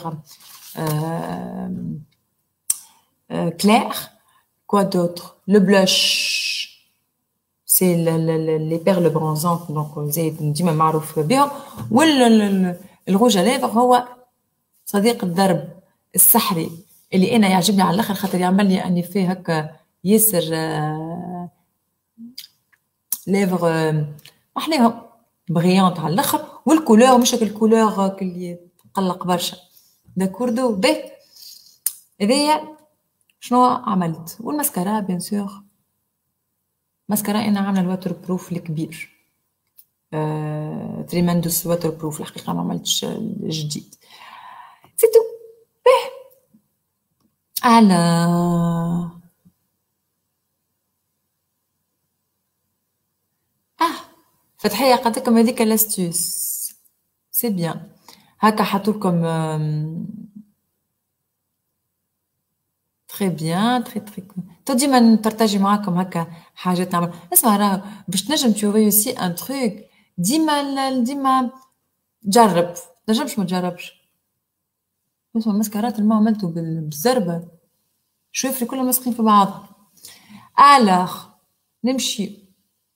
كلير. كوا دوتر لو بلوش سي لي بيرل برونزونت دونك زيد ديما معروف بهم. والروج ليفر هو صديق الدرب السحري اللي انا يعجبني على الاخر خاطر يعمل لي اني فيه هكا ياسر ليفغ محلاهم بغيونت على الاخر، والكولور مش هاك الكولور اللي تقلق برشا. داكوردو باهي. هذايا شنو عملت. والماسكارا بيان سور، ماسكارا انا عامله الواتر بروف الكبير، تريمندوس واتر بروف. الحقيقه ما عملتش الجديد. سي تو باهي. على فتحية قالتلكم هذيك لاستوس سي بيان. هكا حطولكم تري بيان تري تو ديما نبارطاجي معاكم هكا حاجات نعمل. اسمع راه باش تنجم تو ريوسي ان تروك ديما جرب، تنجمش ما تجربش. اسمع مسكرات الماء عملته بالزربة شوفري كلهم ماسكين في بعض. الوغ نمشي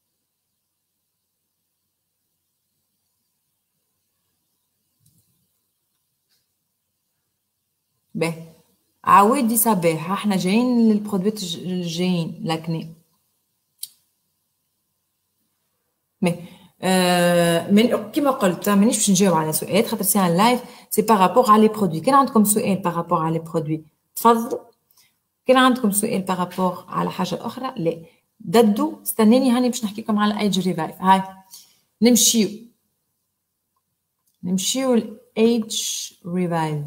باهي. عوادي صباح احنا جايين للبرودويت الجايين لاكني. من كيما قلت مانيش باش نجاوب على سؤال خاطر سي ان لايف سي بارابور على لي برودوي. كان عندكم سؤال بارابور على لي برودوي تفضلوا، كان عندكم سؤال بارابور على حاجه اخرى لا ددو استناني هاني باش نحكي لكم على ايج ريفايف. هاي نمشيو الايج ريفايف.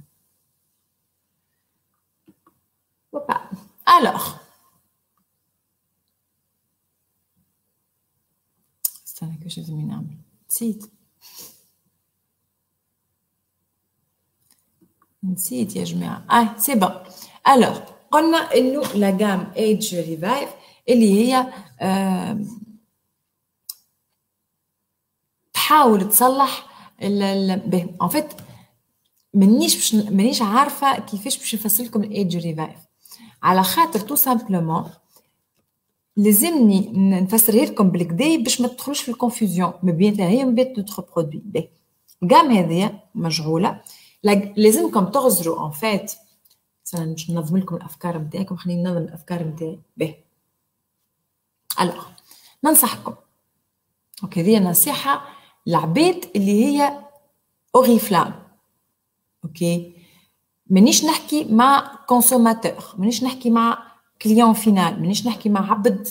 وبا الوغ استنى كيفاش لازم نعمل نسيت يا جماعه. سي بون. الوغ قلنا انه لا جام ايج ريفايف اللي هي تحاول تصلح ان فيت مانيش عارفه كيفاش باش نفسر لكم الايج ريفايف على خاطر تو سامبلومون لازمني نفسرها لكم بالكدا باش ما تدخلوش في الكونفوزيون ما بينها هي وما بين نوتر برودوي. باهي الجام هذيا مجعوله لازمكم تغزروا ان فيت. مثلا باش ننظم لكم الافكار نتاعكم، خليني ننظم الافكار نتاعي. باهي الوغ ننصحكم اوكي هذه نصيحه العباد اللي هي اوريفلام. اوكي مانيش نحكي مع كونسوماتور، مانيش نحكي مع كليون فينال، مانيش نحكي مع عبد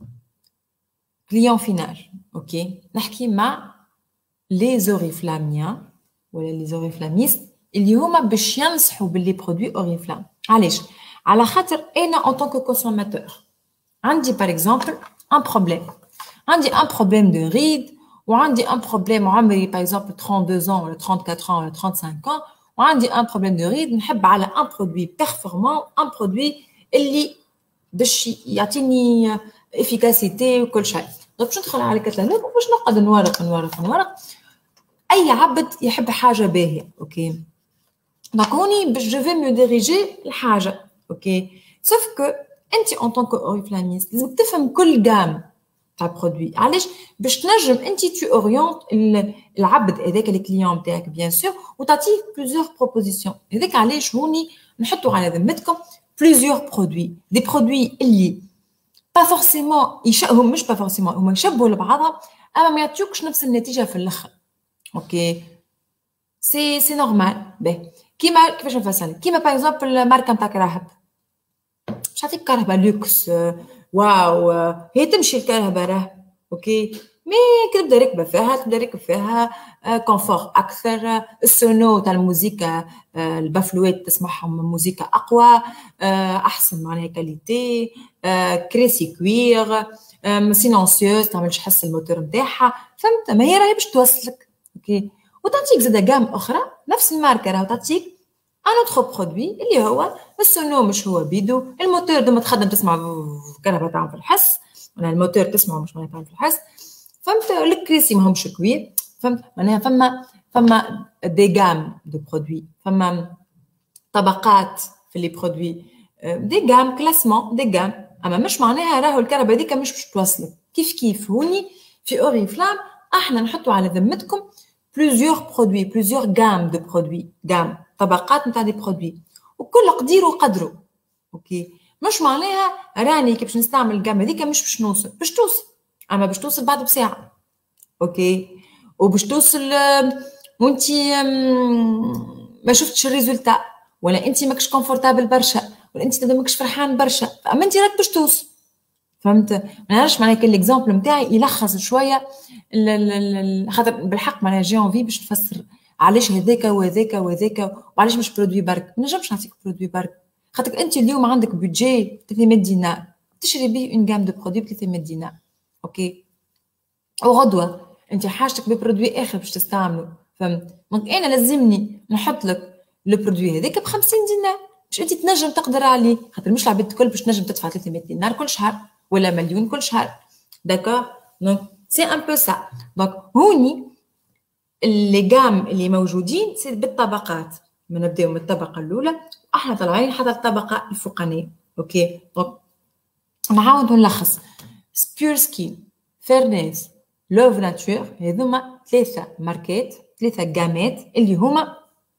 كليون فينال. اوكي نحكي مع لي زوريفلاميان ولا لي زوريفلاميست اللي هما باش ينصحوا باللي برودوي اوريفلام. علاش؟ على خاطر انا ان طونك كونسوماتور عندي باغ اكزومبل ان بروبليم، عندي ان بروبليم دو ريد وعندي ان بروبليم عمري باغ اكزومبل 32 ولا 34 ولا 35 وعندي ان بروبليم دو ريد نحب على ان برودوي بيرفورمون، ان برودوي اللي باش يعطيني افيكاسيتي وكل شيء. دونك باش ندخل على الكتالوج وباش نقعد نورق. اي عبد يحب حاجه باهيه. اوكي دونك هوني باش جو في مو ديريجي الحاجه. اوكي سوف كو انت اون طونك اوريفلاميست لازم تفهم كل جام تاع برودوي. علاش؟ باش تنجم انت تو اورينت العبد هذاك الكليون نتاعك بيان سور وتعطيه بليزيور بروبوزيسيون. هذاك علاش هوني نحطوا على ذمتكم بليزيور برودوي، دي برودوي اللي با فورسيمون هم مش با فورسيمون هما يشبهوا لبعضهم اما ما يعطيوكش نفس النتيجه في الاخر. اوكي سي نورمال. باهي كيفاش نفسر كيما باغ اكزومبل ماركه نتاع كراهب باش تعطيك كرهبه لوكس واو هي تمشي الكرهبه راه. اوكي مي كي تبدا راكب فيها كونفور اكثر، السونو تاع الموسيقى البافلوات تسمعهم موسيقى اقوى احسن معناها كاليتي كريسي كوير سيلونسيوز تعملش حس الموتور نتاعها. فهمت؟ ما هي راهي باش توصلك. اوكي وتعطيك زاده جام اخرى نفس الماركه راهو تعطيك ان اوتر برودوي اللي هو السونو مش هو بيدو، الموتور دوما تخدم تسمع كهرباء تعمل في الحس ولا الموتور تسمع مش معناها تعمل في الحس. فهمت؟ الكريسي ماهمش كبير. فهمت؟ معناها فما دي جام دو برودوي، فما طبقات في لي برودوي دي جام كلاسمون دي جام. اما مش معناها راهو الكهرباء هذيك مش باش توصلك. كيف هوني في اوريفلام احنا نحطوا على ذمتكم بليزيور برودوي بليزيور جام دو برودوي جام طبقات نتاع دي برودوي وكل قدير وقدره. اوكي مش معناها راني كي باش نستعمل الجام هذيك مش باش نوصل باش توصل اما باش توصل بعد بساعه. اوكي، وباش توصل وانت ما شفتش الريزولتا، ولا انت ماكش كونفورتابل برشا، ولا انت ماكش فرحان برشا، اما انت راك باش توصل. فهمت؟ ما نعرفش معناها كان الاكزامبل نتاعي يلخص شويه خاطر بالحق معناها جي اونفي باش نفسر علاش هذاك وهذاك وهذاك، وعلاش مش برودوي برك. ما نجمش نعطيك برودوي برك، خاطر انت اليوم عندك بودجي 300 دينار تشري به اون جام دو برودوي ب 300 دينار. اوكي، وغدوه انت حاجتك ببرودوي اخر باش تستعمله. فهمت؟ دونك انا لازمني نحط لك لو برودوي هذاك ب 50 دينار باش انت تنجم تقدر عليه، خاطر مش العباد الكل باش تنجم تدفع 300 دينار كل شهر ولا مليون كل شهر. داكور؟ دونك سي ان بو سا. دونك هوني اللي جام اللي موجودين سي بالطبقات، نبداو من الطبقه الاولى واحنا طالعين حتى الطبقه الفوقانيه. اوكي، دونك نعاود نلخص. سبيور سكين، فيرنيز، لوف ناتور، هذوما ثلاثه ماركات، ثلاثه جامات اللي هما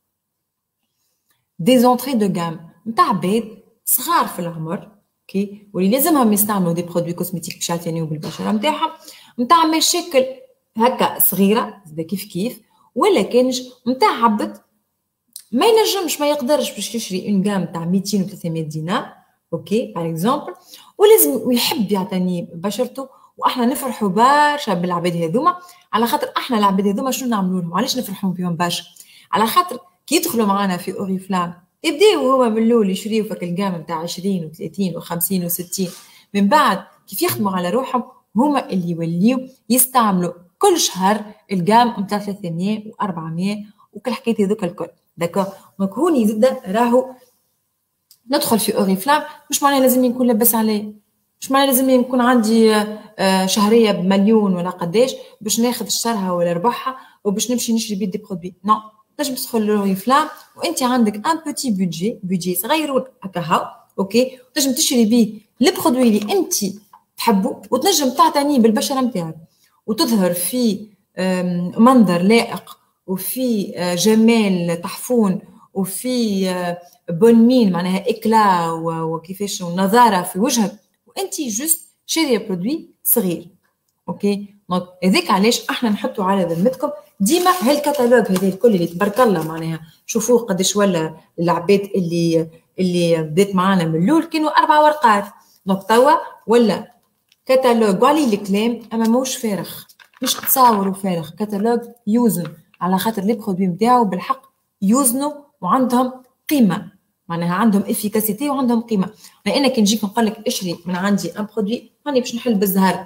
دي زونتري دو جام نتاع عباد صغار في العمر. اوكي، واللي لازمهم يستعملوا دي برودوي كوزميتيك باش يعتنيو بالبشره نتاعهم، نتاع مشاكل هكا صغيره زي كيف كيف، ولا كانش نتاع عبد ما ينجمش ما يقدرش باش يشري اون جام تاع 200 و 300 دينار. اوكي باغ اكزومبل، ولازم ويحب يعتني ببشرته. واحنا نفرحوا برشا بالعباد هذوما، على خاطر احنا العباد هذوما شنو نعملوا لهم؟ علاش نفرحوا بهم برشا؟ على خاطر كي يدخلوا معنا في اوريفلام يبداو هما من الاول يشريوا فك الجام نتاع 20 و 30 و 50 و 60، من بعد كيف يخدموا على روحهم هما اللي يوليو يستعملوا كل شهر الجام نتاع 300 و 400 وكل حكايه هذوك الكل. داكور؟ دونك هوني زاد راهو ندخل في اوريفلام مش معناها لازم نكون لاباس عليه، مش معناها لازم يكون عندي شهريه بمليون ولا قداش باش ناخذ شهرها ولا ربحها وباش نمشي نشري بيه دي برودوي. نو، تنجم تدخل لوريفلام وانت عندك ان بوتي بودجي صغير هكا هاو. اوكي، تنجم تشري بيه البرودوي اللي انت تحبه، وتنجم تعتني بالبشره نتاعك وتظهر في منظر لائق وفي جمال تحفون وفي بون مين معناها اكلا وكيفاش ونظاره في وجهك، وانت جوست شاريه برودوي صغير. اوكي، دونك هذاك علاش احنا نحطوا على ذمتكم ديما هالكتالوج هذا الكل اللي تبارك الله معناها شوفوه قداش ولا العباد اللي بدات معانا من الاول كانوا 4 ورقات، دونك توا ولا كتالوج وعليه الكلام اما موش فارغ، مش تصاوروا فارغ، كتالوج يوزن على خاطر لي برودوي نتاعو بالحق يوزنوا وعندهم قيمه، معناها عندهم افيكاسيتي وعندهم قيمه. انا كي نجيك نقول لك اشري من عندي ان برودوي راني باش نحل بالزهر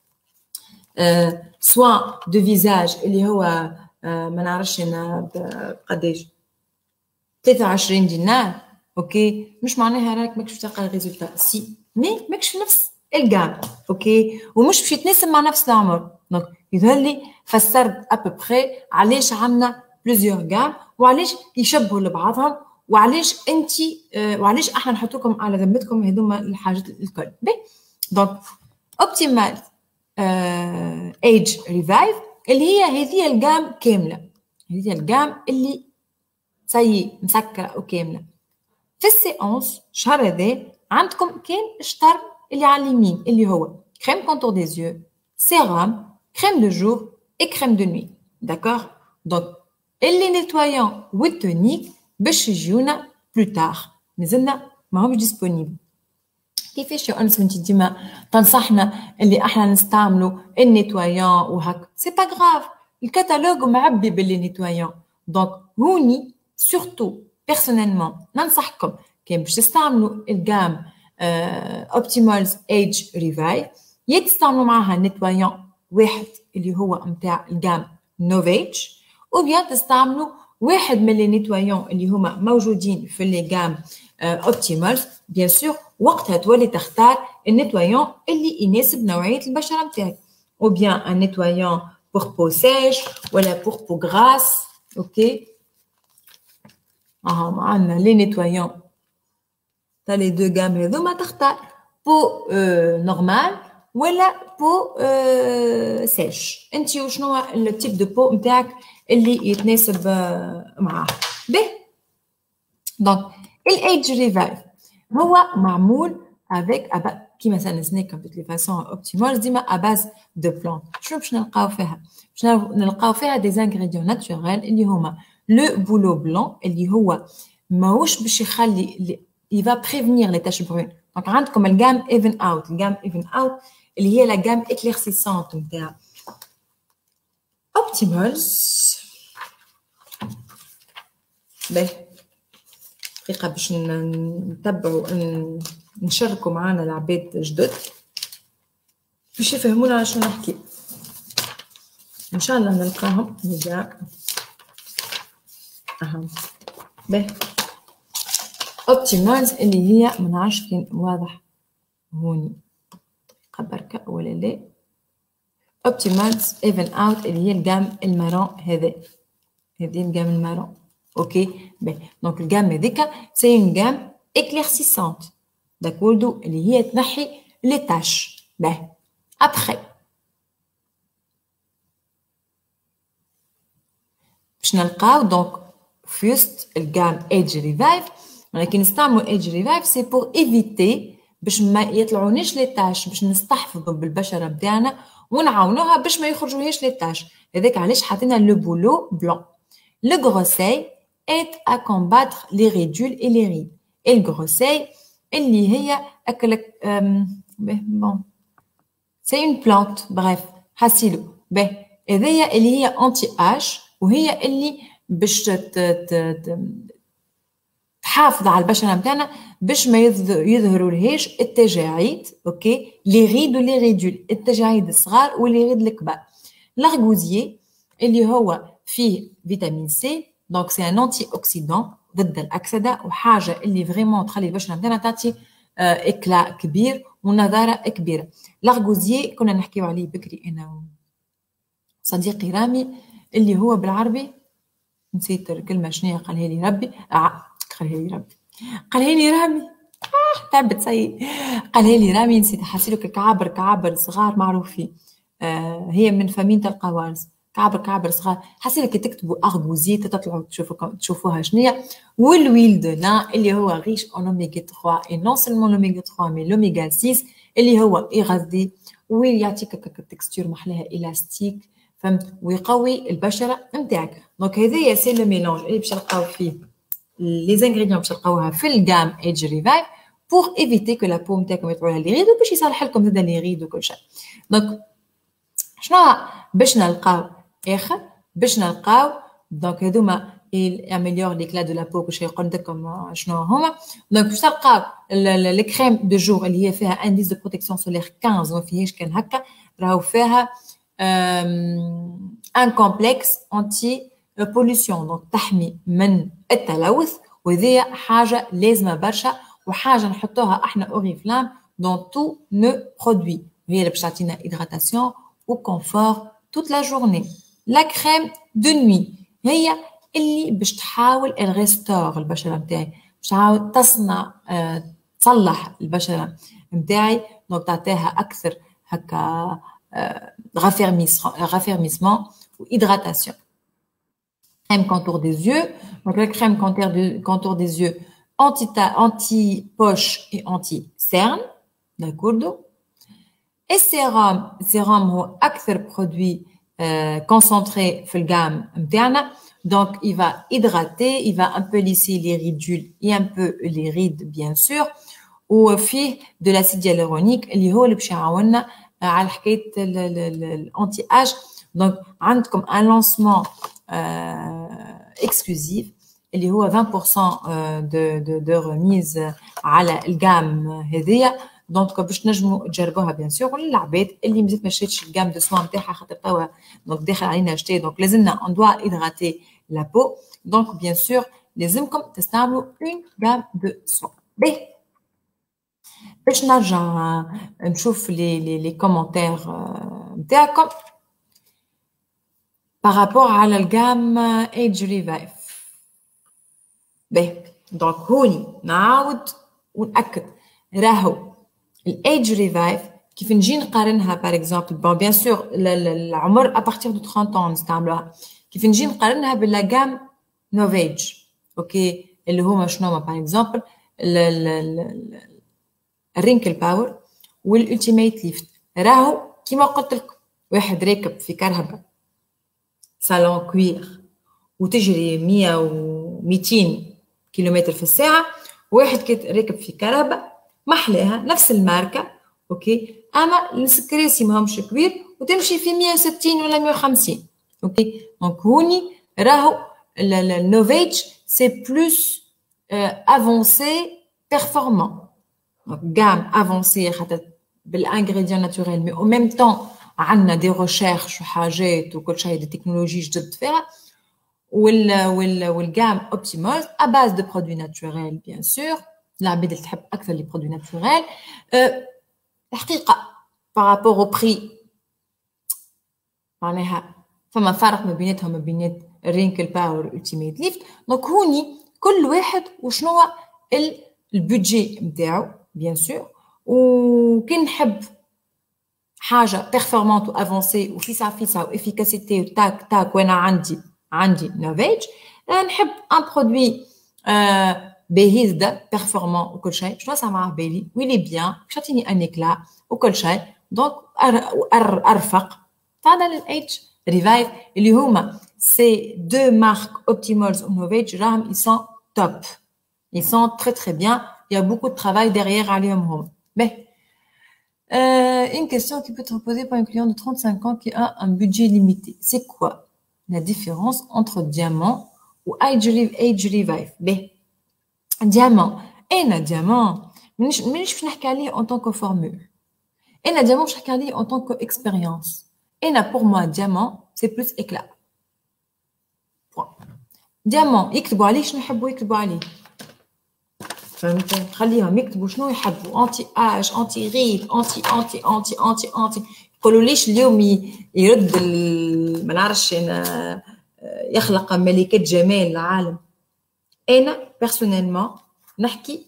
سوا دو فيزاج اللي هو ما نعرفش انا قداش 23 دينار. اوكي، مش معناها راك ماكش تلقى الريزولتا، سي مي ماكش في نفس الجام. اوكي، ومش باش يتناسب مع نفس العمر. دونك يظهر لي فسرت ابوبخي علاش عندنا بليزيور جام وعلاش يشبهوا لبعضهم وعلاش انت وعلاش احنا نحطوكم على ذمتكم هذوما الحاجات الكل. دونك اوبتيمال ايج ريفايف اللي هي هذه الجام كامله، هذه الجام اللي سي مسكره وكامله. في السيونس الشهر هذا عندكم كان الشطر اللي على اليمين اللي هو كريم كونتور دي زيو، سيرام، كريم دو جور اي كريم دو نوي. داكور؟ دونك اللي نيتوايون والتونيك باش يجيونا بلو تار، مازلنا ماهمش ديسپونيبل. كيفاش يا انس انت ديما تنصحنا اللي احنا نستعملوا النيتوايون وهكا؟ سي با غراف، الكتالوج معبي باللي نيتوايون. دونك هوني سورتو بيرسونيلمون ننصحكم كان باش تستعملوا الجام اوبتيمالز ايج ريفايف يا تستعملوا معاها نيتوايون واحد اللي هو نتاع الجام نوفيج، وبيا تستعملوا واحد من لي نيتوايون اللي هما موجودين في لي جام اوبتيمالز. بيان سور وقتها تولي تختار النيتوايون اللي يناسب نوعيه البشره نتاعك، او بيان ان نيتوايون بور بو سيش ولا بور بو غراس. اوكي، معنا لي نيتوايون تاع لي دو جام هذوما تختار بو نورمال ولا بو سيش، انت وشنو التيب دو بو نتاعك اللي يتناسب معاه. باهي، دونك الايج ريفايف هو معمول افيك كيما سنسناك de toute façon optimale ديما à base de plantes. شنو باش نلقاو فيها؟ باش نلقاو فيها des ingrédients naturels اللي هما le bouleau blanc اللي هو ماهوش باش يخلي il va prévenir les taches brunes. Donc عندكم الجام even out، الجام even out اللي هي لا جام éclaircissante نتاع Optimals. باهي دقيقة باش نتبعوا نشاركوا معنا العباد جدد باش يفهمونا على شنو نحكي. ان شاء الله نلقاهم نجا. باهي اوبتيمالز اللي هي ما نعرفش كان واضح هوني بركة ولا لا. اوبتيمالز ايفن اوت اللي هي الجام المارون هذا، هذه الجام المارون. اوكي باهي دونك الجام هذيك سي اون جام éclaircissante داكوردو اللي هي تنحي لي تاش. باهي ابخي باش نلقاو دونك في وسط الجام ايدج ريفايف، ولكن نستعملوا ايدج ريفايف سي بور ايفيتي باش ما يطلعونيش لي تاش، باش نستحفظوا بالبشره نتاعنا ونعاونوها باش ما يخرجوهاش لي تاش. هذاك علاش حطينا لو بولو بلون. لو غروساي aide à combattre les ridules et les rides. Et le grosseil, اللي هي أكلك bon c'est une plante bref حسيلو. باهي هذيا اللي هي anti âge وهي اللي باش تحافظ على البشرة نتاعنا باش ما يظهروا لهاش التجاعيد. اوكي لي ريد ولي ريدول، التجاعيد الصغار ولي ريد الكبار. لارغوزيي اللي هو فيه فيتامين سي دونك سي ان انتي اوكسيدون ضد الاكسده وحاجه اللي فريمون تخلي البشره نتاعنا تعطي اكلا كبير ونضاره كبيره. لارغوزيي كنا نحكيو عليه بكري انا صديقي رامي اللي هو بالعربي نسيت الكلمه شنو قالها لي ربي قالها لي رامي تعبت سي قالها لي رامي نسيت. حاسيلك كعابر صغار معروفين. هي من فامين القوارص كعبر صغار. حاسيلك تكتبوا ارغوزي تطلعوا تشوفوها شنية. والويل دو لان اللي هو ريش ان اوميغا 3 اي نون سولمون لوميغا 3 مي لوميغا 6 اللي هو يغذي ويعطيك تكستور محلاها الاستيك فهمت ويقوي البشره نتاعك. دونك هذايا سي لو ميلونج اللي باش نلقاو فيه لي زانغريديون باش نلقاوها في الجام ايدج ريفايف بور ايفيتي كو لا بو نتاعكم يطلعوا لها لي ريد وباش يصلح لكم زاد لي ريد وكل شيء. دونك شنو باش نلقاو اخر باش نلقاو دونك هذوما اميليور ليكلا دو لا بو باش يقول لكم شنو هما. دونك باش تلقاو لي كريم دو جور اللي هي فيها انديس دو بروتيكسيون سولير 15 ما فيهاش كان هكا راهو فيها ان كومبلكس انتي بوليسيون دونك تحمي من التلوث وهذه حاجه لازمه برشا وحاجه نحطوها احنا اوريفلام دون تو نو برودوي هي اللي باش تعطينا هيدراتاسيون وكونفور توت لا جورني. لا كريم دو نوي هي اللي باش تحاول الريستور البشره نتاعي باش تحاول تصنع تصلح البشره نتاعي دونك تعطيها اكثر هكا raffermissement ou hydratation. Crème contour des yeux. Donc la crème contour des yeux anti-poche et anti-cerne. D'accord. Et sérum هو أكثر produit concentré في الجام نتاعنا. Donc il va hydrater, il va un peu lisser les ridules et un peu les rides bien sûr. وفيه de l'acide hyaluronique اللي هو اللي باش يعاوننا على حكايه الانتي اج. دونك عندكم ان لانسمون اكسكلوزيف اللي هو 20% دو ريميز على الجام هذيا. دونك باش نجموا تجربوها بيان سور للعباد اللي مازال ما شريتش الجام دو سوان نتاعها خاطر توا دونك داخل علينا شتاء دونك لازمنا اون دوا هيدراتي لا بو. دونك بيان سور لازمكم تستعملوا اون جام دو سوان. باهي باش نرجع نشوف لي كومونتير نتاعكم بارابور على الجام ايدج ريفايف. باهي دونك هوني نعاود ونأكد راهو الايدج ريفايف كيف نجي نقارنها باغ اكزومبل بون بيان سور العمر ابارتيغ دو 30 نستعملوها كيف نجي نقارنها باللا جام نوفيج. اوكي اللي هما شنو باغ اكزومبل الرينكل باور والالتيميت ليفت راهو كيما قلت لكم واحد راكب في كرهبه صالون كوير وتجري 100 و 200 كيلومتر في الساعه، واحد راكب في كرهبه محلاها نفس الماركه اوكي، اما الكراسي ماهمش كبير وتمشي في 160 ولا 150 اوكي. دونك هوني راهو النوفيج سي بلوس افونسي بيرفورمون، gamme avancée خاطر بالانغريديون ناتوريل مي او ميم طون عندنا دي ريشيرش وحاجات وكل شيء دي تكنولوجي جدد فيها، والجام اوبتيمال ا باز دو برودوي ناتوريل بيان سور. العباد اللي تحب اكثر لي برودوي ناتوريل الحقيقه بارابور او بري معناها فما فرق ما بيناتهم ما بينات الرينكل باور والالتيميت ليفت. دونك هوني كل واحد وشنو البودجي نتاعو بيان سور، وكي نحب حاجه بيرفورمانت وافونسي وفيسع فيسع وافيكاسيتي وتاك تاك وانا عندي نوفيج، نحب ان برودوي باهي زاده بيرفورمون وكل شيء شنو سامعه بالي ويلي بيان باش يعطيني ان اكلا وكل شيء. دونك ارفق هذا الاتش ريفايف اللي هما سي دو مارك اوبتيمالز ونوفيج راهم ils sont top, ils sont très très bien, il y a beaucoup de travail derrière عليهم هما. Mais une question qui peut être posée par un client de 35 ans qui a un budget limité. C'est quoi la différence entre diamant ou age revive? Ben, diamant. Et un diamant, je ne vais pas parler en tant que formule. Et un diamant, je vais parler en tant qu'expérience. Et pour moi, diamant, c'est plus éclat. Point. Diamant, يكتبوا عليه شنو يحبوا يكتبوا عليه. فهمت؟ خليهم يكتبوا شنو يحبوا، انتي اج، انتي ريد، انتي يقولوا ليش اليوم يرد ما نعرفش انا يخلق ملكات جمال العالم. انا بيرسونيلمون نحكي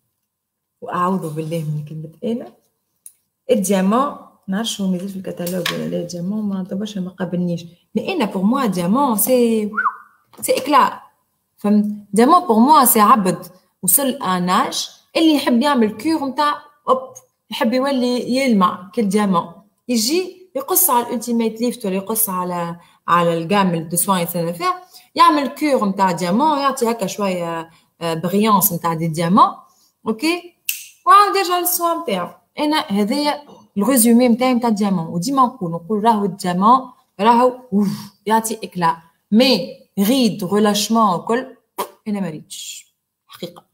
واعوذ بالله من كلمه انا الديامون نعرفش هو مازال في الكتالوج ولا لا، الديامون ما طبعش ما قابلنيش، مي انا بور موا ديامون سي اكلا. فهمت؟ ديامون بور موا سي عبد وصل اناج اللي يحب يعمل كور نتاع يحب يولي يلمع كالديامون، يجي يقص على الالتيميت ليفت ولا يقص على الجام دو سوان يسنى فيها، يعمل كور نتاع ديامون يعطي هكا شويه بريونس نتاع دي ديامون اوكي، وعاود يرجع للسوان نتاعو. انا هذايا الريزومي نتاعي نتاع الديامون، وديما نقول راهو الديامون راهو يعطي اكلا، مي ريد ريلاشمون وكل انا ما ريتش حقيقه.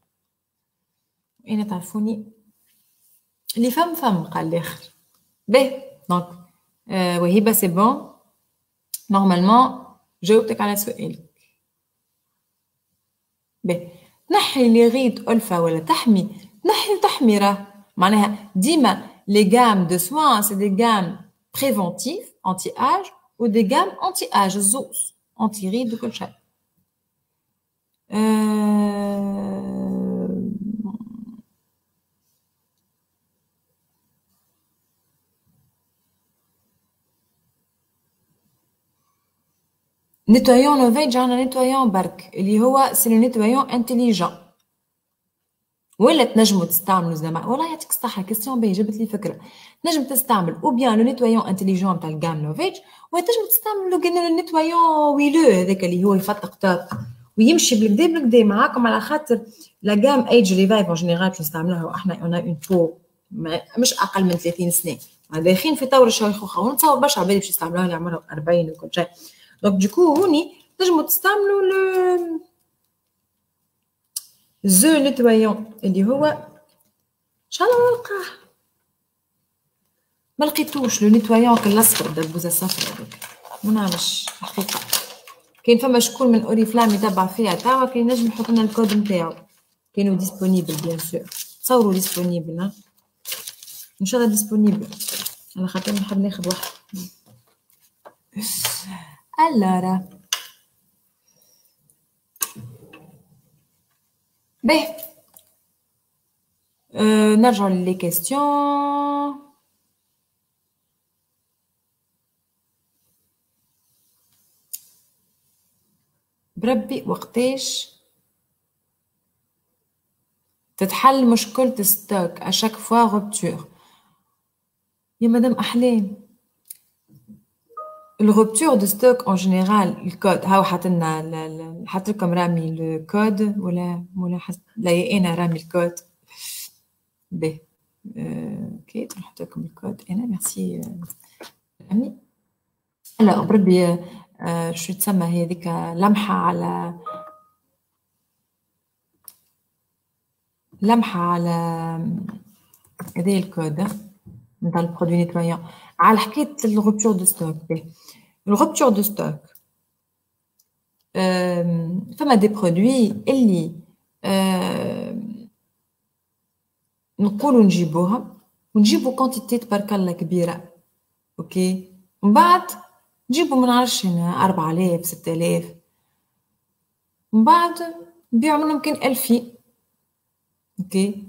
انا تعرفوني اللي فم قال الاخر باهي. دونك وهبه سي بون نورمالمون جاوبتك على سؤالك. باهي تنحي اللي يريد ألفة ولا تحمي، تنحي وتحمي راه معناها ديما لي جام دو سوان سي دي جام بريفونتيف انتي اج و دي جام انتي اج الزوز انتي ريد وكل شيء. نيتوايون نوفيج عندنا نيتوايون برك اللي هو سي لو نيتوايون انتيليجون، ولا تنجموا تستعملوا زعما والله يعطيك الصحه كيستيون باهي جبت لي فكره، تنجم تستعمل او بيان لو نيتوايون انتيليجون تاع الجام نوفيج، وتنجم تستعملوا كان لو نيتوايون ويلو هذاك اللي هو يفتق طاق ويمشي بالكدا معاكم، على خاطر لا جام ايج ريفايف اون جينيرال باش نستعملوها احنا اون اون بو مش اقل من 30 سنه داخلين في طور الشيخوخه، ونتصور برشا عباد باش يستعملوها اللي عمرهم 40 وكل شيء. دونك دوكو هوني تنجموا تستعملوا زو نيتوايون اللي هو ان شاء الله نلقاه، ما لقيتوش لو نيتوايون الاصفر الدبوزه الصفراء هذاك ما نعرفش حقيقه. كاين فما شكون من اوريفلام يتبع فيها توا كاين نجم يحط لنا الكود نتاعو، كانوا ديسپونيبل بيان سور، تصوروا ديسپونيبل ان شاء الله ديسپونيبل، على خاطر نحب ناخذ واحد. الارا باهي نرجع للي كيستيون. بربي وقتاش تتحل مشكلة ستوك اشاك فوا روبتور؟ يا مدام أحلام الغوبتور دو ستوك اون جينيرال الكود هاو حاطلنا حاطلكم رامي الكود ولا لا انا رامي الكود به اوكي نحط لكم الكود انا ميرسي رامي هلا بربي شو تسمى هذيك لمحة على هذا الكود نتاع البرودوي نيتوايان على حكاية الغوبتور دو ستوك به الغوبتور دو ستوك فما دي برودوي اللي نقولوا نجيبوها ونجيبوا كونتيتي تبارك الله كبيرة اوكي من بعد نجيبوا ما نعرفش هنا 4000 6000 من بعد نبيعوا منهم كان 2000 اوكي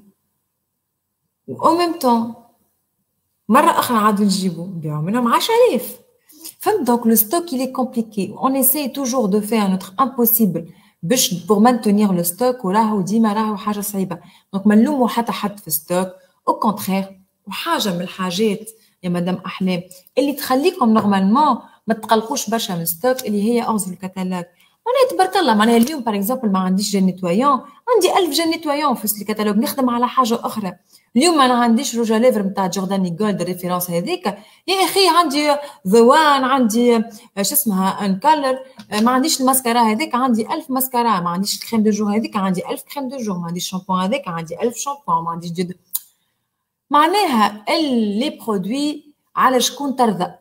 و ميم طون مرة أخرى عاد نجيبوا نبيعوا منهم 10000 فهمت دونك لو ستوك il est compliqué on essaie toujours de faire notre impossible باش pour maintenir le stock وراهو ديما راهو حاجة صعيبة دونك ما نلوموا حتى حد في ستوك au contraire وحاجة من الحاجات يا مدام أحلام اللي تخليكم نورمالمون ما تقلقوش برشا من ستوك اللي هي أغزو الكتالوج معناها تبارك الله معناها اليوم باغ اكزومبل ما عنديش جل نيتوايون عندي 1000 جل نيتوايون في الكتالوج نخدم على حاجة أخرى اليوم انا عنديش روجا ليفر نتاع جورداني جولد الريفيرونس هذيك يا اخي عندي ذا وان عندي شو اسمها ان كولر ما عنديش الماسكارا هذيك عندي 1000 ماسكارا ما عنديش الكريم دو جور هذيك عندي 1000 كريم دو جور ما عنديش شامبون هذيك عندي 1000 شامبون ما عنديش جد معناها لي برودوي على شكون ترضى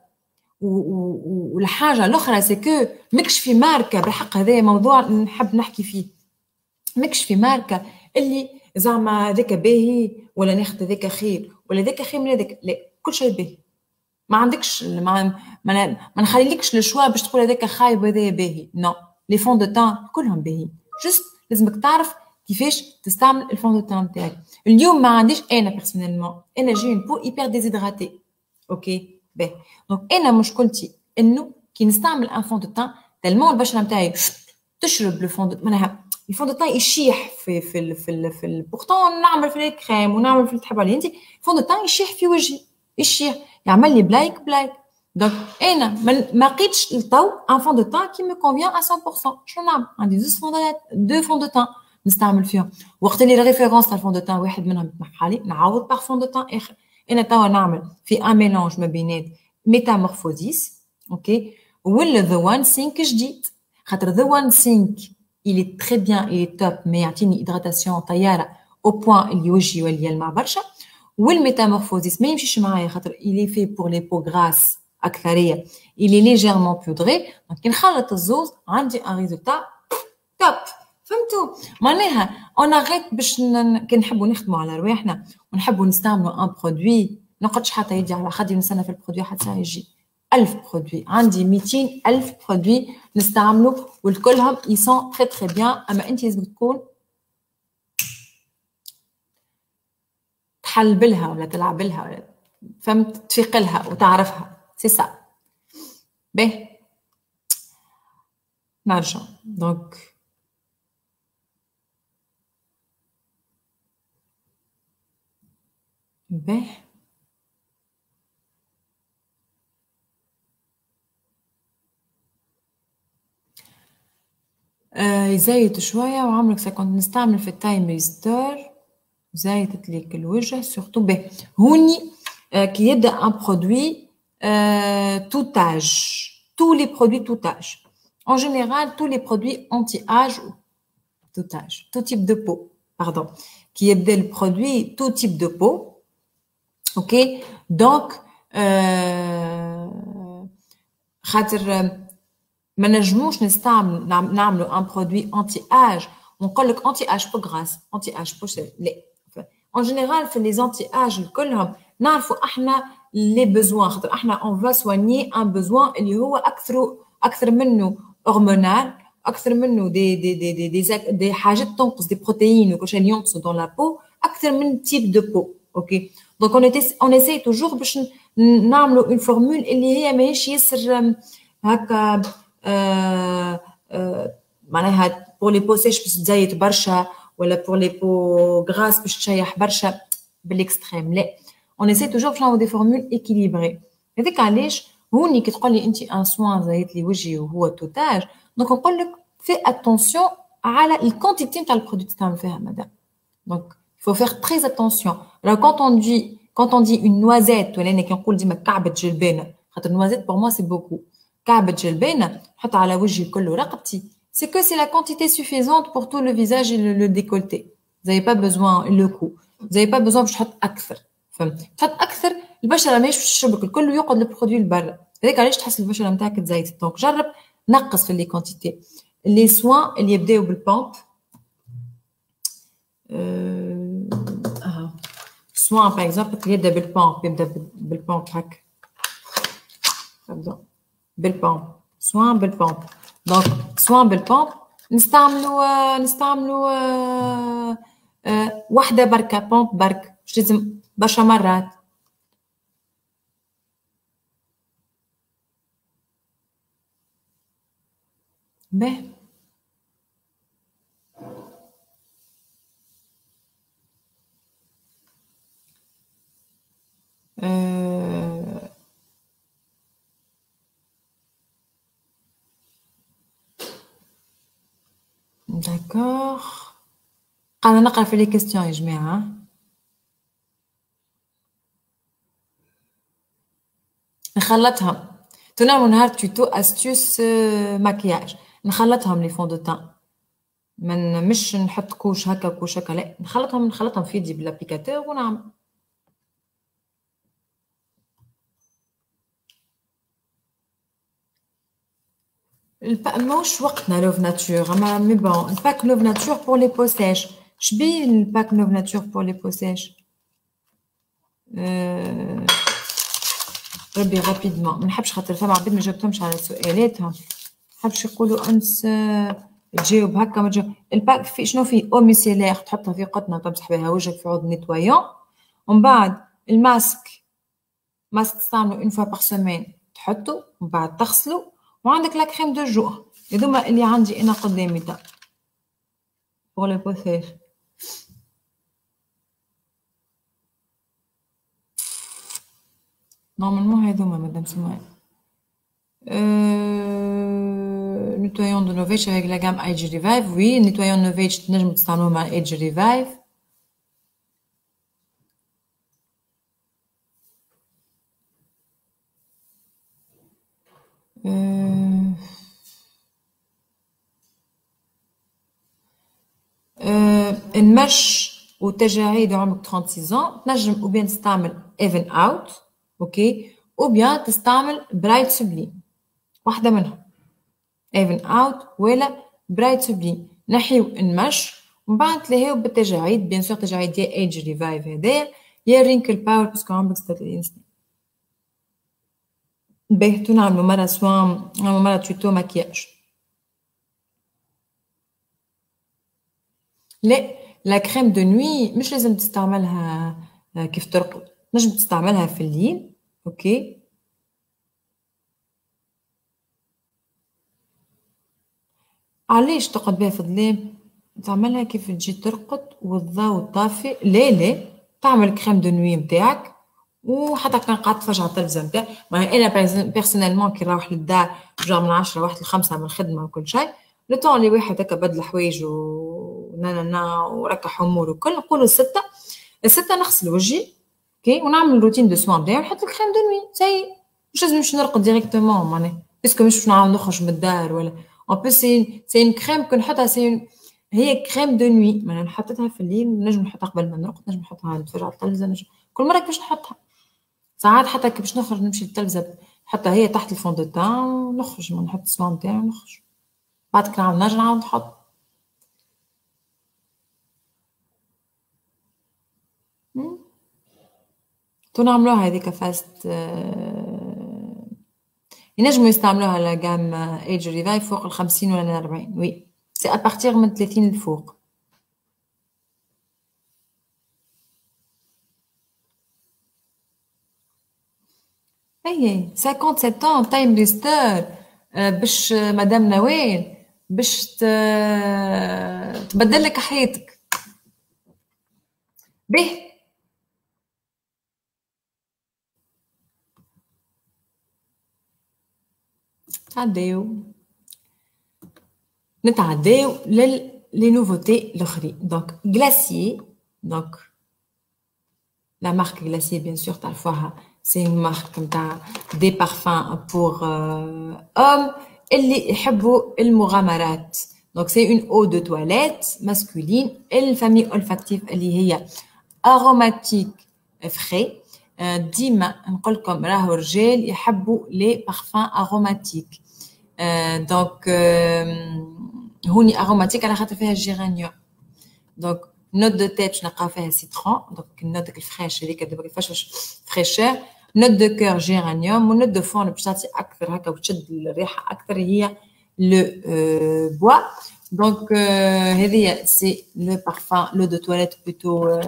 والحاجه الاخرى سي كو ماكش في ماركه بالحق هذا موضوع نحب نحكي فيه ماكش في ماركه اللي زعما هذاك باهي ولا ناخذ هذاك خير ولا هذاك خير من هذاك لا كل شيء باهي ما عندكش ما نخليلكش الشوا باش تقول هذاك خايب وهذا باهي نو لي فون دو تان كلهم باهي جست لازمك تعرف كيفاش تستعمل الفون دو تان تاعك اليوم ما عنديش انا بيرسونيلمون انا جي اون بو ايبر ديزيدراتي اوكي باهي دونك انا مشكلتي انه كي نستعمل ان فون دو تان تالمون البشره نتاعي تشرب لو فون دو معناها الفون دو تان يشيح في بورتون نعمل في الكريم ونعمل في التحب عليه انت الفون دو تان يشيح في وجهي يشيح يعمل لي بلايك دونك انا ما لقيتش الطو ان فون دو تان كي مي كونفيان 100% شنو نعمل عندي دو فون دو تان نستعمل فيهم وقت اللي ريفيرونس تاع الفون دو تان واحد منهم يتنحى لي نعوض باغ فون دو تان اخر انا توا نعمل في ان ميلونج ما بينات ميتامورفوزيس اوكي ولا ذا وان سينك جديد خاطر ذا وان سينك il est très bien il est top mais يعطيني هيدراتاسيون طياره au point اللي وجهي يولي يلمع برشا والميتامورفوزيس ما يمشيش معايا خاطر il est fait pour les peaux grasses اكثريه il est légèrement pudré دونك كي نخلط الزوز عندي ان ريزولتا توب فهمتوا معناها اون اغيت باش كي نحبوا نخدموا على رواحنا ونحبوا نستعملوا ان برودوي نقعدش حتى يدي على خدي نستنى في البرودوي حتى يجي 1000 برودوي عندي 200,000 برودوي نستعملوا والكلهم يسون تري تري بيان اما انت لازم تكون تحل بالها ولا تلعب بالها ولا فهمت تفيق لها وتعرفها سي سا باهي نرجع دونك باهي يزيت شويه وعمرك كنت نستعمل في التايم ريستور زايدت ليك الوجه سورتو به هوني كي يبدا ان برودوي tout âge tous les produits tout âge en général tous les produits anti-âge tout âge tout type de peau pardon qui يبدا le produit tout type de peau ok donc خاطر ما نجموش نستعمل نعملوا ان برودوي انتي اج ونقول لك انتي اج بو غراس انتي اج بو لا ان جينيرال في لي انتي اج كلهم نعرفوا احنا لي بوزوان خاطر احنا اون فا سواني ان بوزوان اللي هو اكثر منه هرمونال اكثر منه دي حاجات تنقص دي بروتيين وكل شيء ينقصوا دون لا بو اكثر من تيب دو بو اوكي دونك اون اساي توجور باش نعملوا اون فورمول اللي هي ماهيش ياسر هكا معناها بور لي بو سيش باش تزيت برشا ولا بور لي بو غراس باش تشيح برشا بالاكستريم لا on essaie toujours باش نعملوا des formules équilibrées. هذاك علاش هوني كي تقول لي انت ان سوان زيت لي وجهي وهو توتاج، دونك نقول لك في اتونسيون على الكونتيتي نتاع البرودوي تستعمل فيها مدام. Donc, il faut faire très attention. Alors, quand on dit une noisette, ولا كي نقول ديما كعبة جلبانة، خاطر noisette pour moi c'est beaucoup. كعبة جلبانة نحطها على وجهي الكل ورقبتي. C'est que c'est la quantité suffisante pour tout le visage et le décolleté. Vous n'avez pas besoin le cou. Vous n'avez pas besoin باش تحط أكثر. فهمت؟ تحط أكثر البشرة ماهيش باش تشربك الكل ويقعد البرودوي لبرا. هذاك علاش تحس البشرة نتاعك تزيت. دونك جرب نقص في لي كونتيتي. لي سوان اللي يبداو بالبامب. Soin, par exemple, يبدأ بالبامب، يبدأ بالبامب هكا. بالبامب. soin بالبامب. donc soin بالبامب نستعملوا واحدة بركة بامب برك، مش لازم برشا مرات. باهي. داكوغ. قاعدة نقرا في لي كيستيون يا جماعة. نخلطهم. تنعملوا نهار توتو استيوس ماكياج، نخلطهم لي فون دو تان. مش نحط كوش هكا كوش هكا، لا نخلطهم في يدي بالابليكاتور ونعمل. ماهوش وقتنا لوف ناتور، اما مي بون الباك لوف ناتور بور لي بو سيش. شبيه الباك لوف ناتور بور لي بو سيش؟ ربي رابيدمون، ما نحبش خاطر فما عباد ما جاوبتهمش على سؤالاتهم، ما نحبش يقولوا انس تجاوب هكا ما تجاوب. الباك في شنو فيه؟ او ميسيلير تحطها في قطنه تمسح بها وجهك في عود نيتوايون، ومن بعد الماسك تستعملوا اون فوا باغ سيمين تحطوا، ومن بعد تغسلوا، وعندك لا كريم دو جور. هذوما اللي عندي انا قدامي تا بور لو بوساج. نورمالمون هذوما مدام سماية. nettoyant de Novage avec la gamme Age Revive. Oui, nettoyant de Novage تنجم تستعملوه مع Age Revive. المش وتجاعيد عمرك 36 تنجم او بيان تستعمل ايفن اوت، اوكي، او بيان تستعمل برايت سبليم، واحدة منهم ايفن اوت ولا برايت سبليم. نحيو المش ومن بعد تلاهيو بالتجاعيد، بيان سور تجاعيد يا ايج ريفايف هذايا يا رينكل باور باسكو عمرك 36 سنة. باهي نعملو مرة سوان، نعملو مرة توتو ماكياج. لا لا كريم دو نوي مش لازم تستعملها كيف ترقد، نجم تستعملها في الليل، اوكي. علاش تقعد بها في الظلام؟ تعملها كيف تجي ترقد والضوء طافي. لا تعمل كريم دو نوي نتاعك، وحتى كان قاعد تتفرج على التلفزه نتاعك. انا بيرسونيلمون كي نروح للدار نرجع من 10 واحد ل5 من الخدمه وكل شيء، لو طون اللي واحد هكا بدل حوايج نا وركح امور وكل، نقولوا 6 نغسل وجهي، اوكي، ونعمل روتين دو سوان نتاعي ونحط الكريم دو نوي سي. مش لازم باش نرقد ديريكتومون معناها، باسكو مش باش نعاود نخرج من الدار ولا. En plus c'est une crème que نحطها هي كريم دو نوي، معناها حطيتها في الليل، نجم نحطها قبل ما نرقد، نجم نحطها نتفرج على التلفزه، نجم كل مره كيفاش نحطها. ساعات حتى كي باش نخرج نمشي للتلفزه نحطها هي تحت الفون دو تان ونخرج، ما نحط السوان نتاعي ونخرج، بعد كي نعاود نرجع نعاود نحط. تو نعملوها هذيك فاست. ينجموا يستعملوها لا جام ايج ريفايف فوق 50 ولا 40. وي سي ابارتيغ من 30 لفوق. اي 57 تايم ريستور باش مدام نوال باش تبدل لك حياتك. به نتعداو les nouveautés l'aukhri. Donc Glacier, donc la marque Glacier bien sûr تعرفوها, c'est une marque نتاع des parfums pour hommes اللي يحبوا المغامرات. Donc c'est une eau de toilette masculine الفامille olfactive اللي هي aromatique frais. ديما نقول لكم راهو الرجال يحبوا les parfums aromatiques. Donc هوني aromatique على خاطر فيها الجيرانيوم. Donc نوت دو تيت باش نلقاو فيها سيترون. دونك النوت الفريش هذيك دوك كيفاش فريشور. نوت دو كور جيرانيوم ونوت دو فون باش تعطي اكثر هكا وتشد الريحه اكثر هي لو بوا. دونك هذه سي لو بارفان لو دو تواليت بلوتو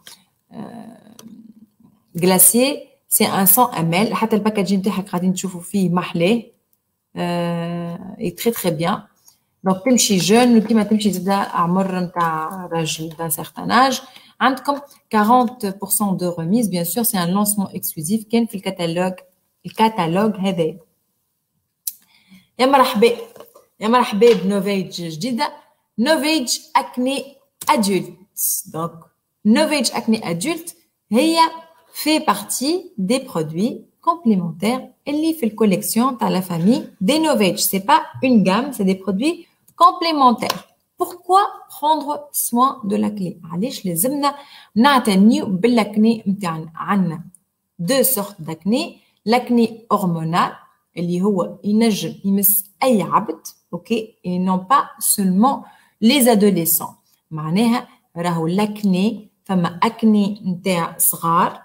Glacier. C'est un 100 ml. حتى الباكاجين تاعك غادي تشوفوا فيه محلاه. est très très bien. Donc تمشي jeune وكيما تمشي زاده عمر نتاع راجل d'un certain âge. عندكم 40% de remise bien sûr. C'est un lancement exclusif كان في الكتالوج هذا. يا مرحبا بنوفيج جديده. نوفيج اكني ادولت. Donc نوفيج اكني ادولت هي fait partie des produits complémentaires اللي في الكوليكسيون تاع la famille des Novage. C'est pas une gamme, c'est des produits complémentaires. Pourquoi prendre soin de la clé? علاش لازمنا نعتنيو باللاكني نتاعنا؟ عندنا deux sortes d'acné. l'acné hormonal اللي هو ينجم يمس اي عبد، اوكي، et non pas seulement les adolescents. معناها راهو لاكني فما اكني نتاع صغار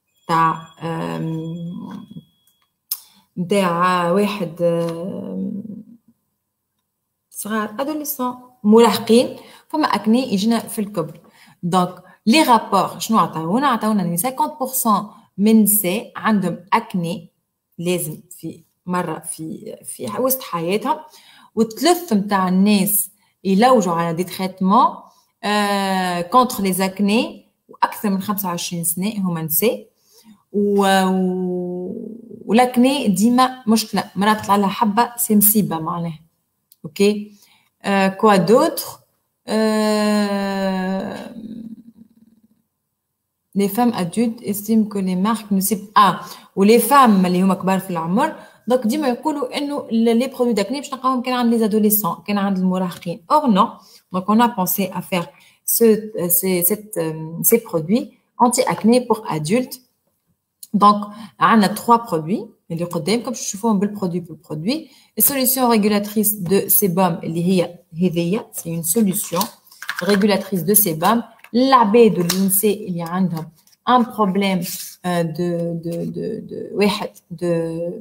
نتاع واحد صغار ادوليسون مراهقين، فما اكني يجينا في الكبر. دونك لي رابور شنو عطاونا 50% من النساء عندهم اكني لازم في مره في وسط حياتهم، والثلث نتاع الناس يلوجوا على دي تريتمون كونتر لي اكني، واكثر من 25 سنه هما نساء. ولكني ديما مشكله، مرات تطلع لها حبه سي مصيبه معناها. اوكي كوا دوتر les femmes adultes estiment que les marques ne ciblent les femmes اللي هما كبار في العمر دونك ديما يقولوا انه لي برودوي داكني باش نلقاوهم كان عند لي ادوليسون، كان عند المراهقين. اور نو، دونك on a pensé à faire ces produits anti-acné pour adultes. Donc on a 3 produits اللي قدامكم باش تشوفوهم بالبرودوي. السوليسيون ريغولاتريس دو سيبام اللي هي هذيا، سي اون سوليسيون ريغولاتريس دو سيبام للعباد والنساء اللي عندهم ان بروبليم دو واحد دو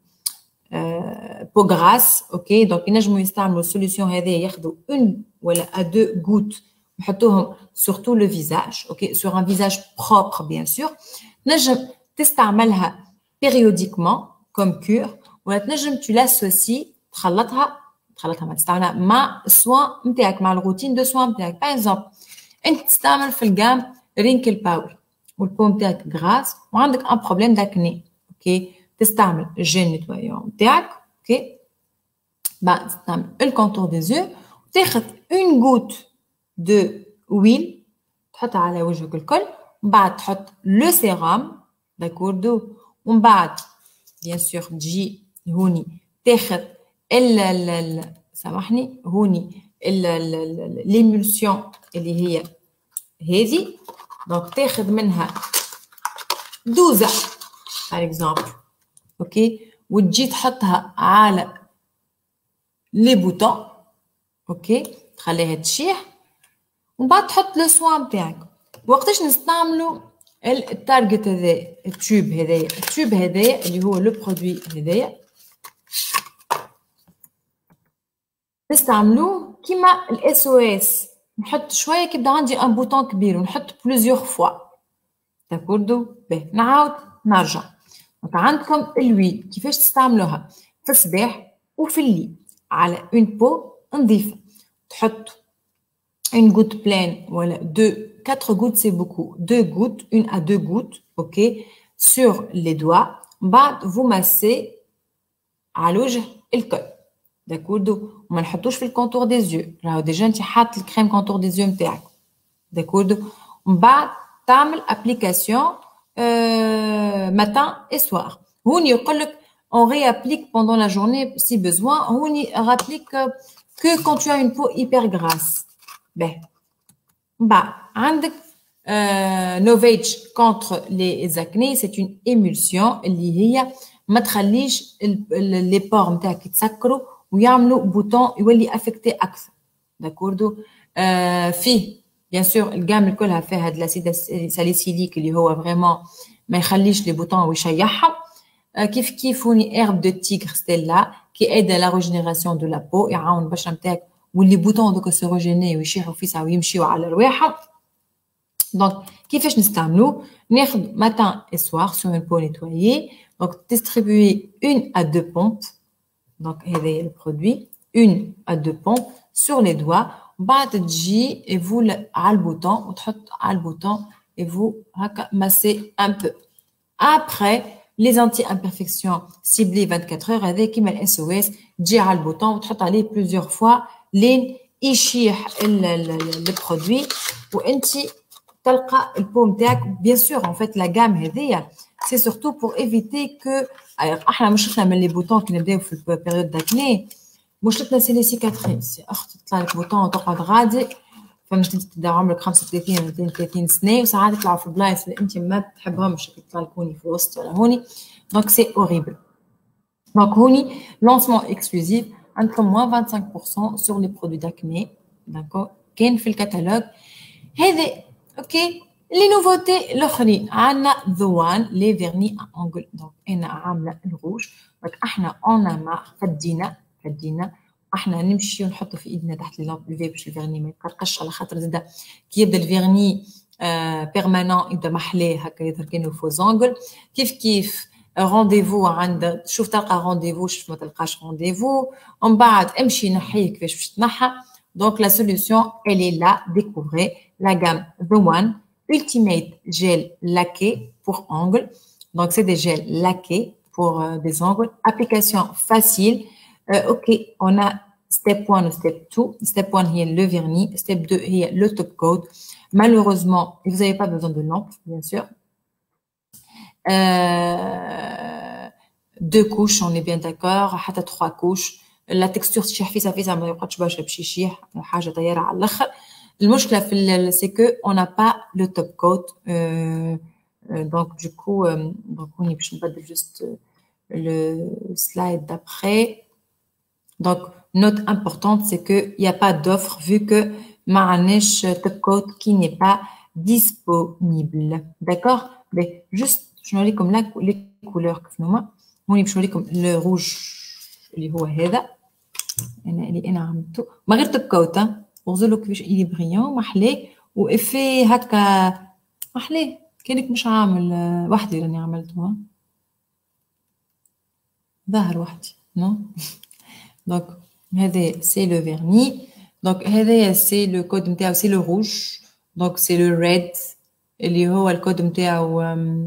بو غراس. اوكي دونك ينجموا يستعملوا السوليسيون هذه، ياخذوا اون ولا دو غوت يحطوهم sur tout le visage. اوكي sur un visage propre bien sûr. نجم تستعملها périodiquement comme cure، ولا تنجم tu l'associes تخلطها ما تستعملها مع السوان نتاعك، مع الروتين دو سوان نتاعك. باغ اكزومبل انت تستعمل في الجام رينكل باور والبو نتاعك غراس وعندك ان بروبليم داكني، اوكي، تستعمل الجين نيتوايون نتاعك، اوكي، بعد تستعمل الكونتور دي زو وتاخذ اون غوت دو ويل تحطها على وجهك الكل، ومن بعد تحط لو سيرام داكوردو، ومن بعد بيان سور تجي هوني تاخذ سامحني هوني ليمولسيون اللي هي هذه. دونك تاخذ منها 12 باغ اكزومبل، اوكي، وتجي تحطها على لي بوطون، اوكي، تخليها تشيح، ومن بعد تحط لو سوان نتاعك. وقتاش نستعملوا التارجت هذا، التوب هذايا اللي هو لو برودوي هذايا، نستعملوه كيما الاس او اس. نحط شويه كيبدا عندي ان بوطون كبير ونحط بلوزيور فوا، داكوردو. باهي نعاود نرجع. دونك عندكم الويل كيفاش تستعملوها في الصباح وفي الليل على اون بو نظيفه. تحط une goutte pleine, voilà, 4 gouttes c'est beaucoup, 2 gouttes, 1 à 2 gouttes, ok, sur les doigts. بعد vous massez على الوجه الكل داكوردو وما نحطوش في الكونتور دي زيو راهو ديجا انت حاط الكريم كونتور دي زيو نتاعك داكوردو ومن بعد تعمل ابليكاسيون matin et soir هوني يقول لك on réapplique pendant la journée si besoin هوني réapplique que quand tu as une peau hyper grasse ben bah عندك Novage contre les acnés c'est une émulsion اللي هي ما تخليش لي بور نتاعك يتسكروا ويعملوا بوتون يولي افكتي اكثر داكوردو فيه بيان سور الجام كلها فيها هاد الاسيد ساليسيليك اللي هو فريمون ما يخليش لي بوتون ويشيحهم كيف كيفوني ايرب دو تيغر ستيلا كي ايد لا ريجينيراسيون دو لا بو يعاون البشره نتاعك واللي بوتون دوك سو ريجيني ويشيحوا فيسع ويمشيوا على رواحهم دونك كيفاش نستعملوه ناخذ matin et soir sur une peau nettoyée donc distribuer une à deux pompes donc هذا le produit une à deux pompes sur les doigts بعد تجي et vous على البوطون وتحط على البوطون et vous هكا massez un peu après les anti-imperfections ciblées 24 heures هذا كيما الاس او اس تجي على البوطون وتحط عليه plusieurs fois لين يشيح البرودوي وانت تلقى البو نتاعك بيان سور ان فيت لا غام هذيا سي سورتو بور ايفيتي كو احنا مشكلتنا من لي بوطون كي نبداو في البيريود داكني مشكلتنا سي لي سيكاتريس اخت تطلع لك بوطون وتقعد غادي فهمت انت تبدا عمرك 35 ولا 32 سنه وساعات يطلعوا في البلايص اللي انت ما تحبهمش يطلع لك هوني في الوسط ولا هوني دونك سي اوريبل دونك هوني لونسمون اكسكلوزيف عندكم موان 25% sur les produits d'acné داكور كاين في الكتالوج هذا اوكي لي نوفوتي الاخرين عندنا ذا وان لي فيرني انجل دونك انا عامله الروج دونك احنا انا ما فدينا احنا نمشي ونحطه في ايدنا تحت لي لامب الفي باش الفيرني ما يقرقش على خاطر زاد كي يبدا الفيرني بيرمانون يبدا محلاه هكا يظهر كانه فو زونغل كيف رونديفو عند شوف تلقى رونديفو شوف ما تلقاش رونديفو ومن بعد امشي نحيه كيفاش باش تنحى دونك لا سوليوشن elle est là découvrez la gamme The One Ultimate Gel Laqué pour ongles donc c'est des gels laqués pour des ongles application facile ok on a step 1 ou step 2 step 1 هي le vernis step 2 هي le top coat malheureusement vous n'avez pas besoin de lampe bien sûr deux couches on est bien d'accord حتى 3 couches la texture تشيح فيسا ما يبقاش برشا باش يشيح حاجه طياره على الاخر المشكله في سي كو اون ا با لو توب كوت دونك دو كو دونك هوني باش نبدل جوست لو سلايد دابري دونك note importante c'est que il y a pas d'offre vu que ما عندناش توب كوت qui n'est pas disponible d'accord mais juste je نوريكم لي كولور كيف هما هوني باش نوريكم لو روج اللي هو هذا انا عملته ما غير توب كوت وغزلو كيفاش إلي بريون محلاه وإفي هكا محلاه كانك مش عامل وحدي راني عملته ظاهر وحدي نو دونك هذا سي لو فيرني دونك هذايا سي لو كود نتاعو سي لو روج دونك سي لو ريد اللي هو الكود نتاعو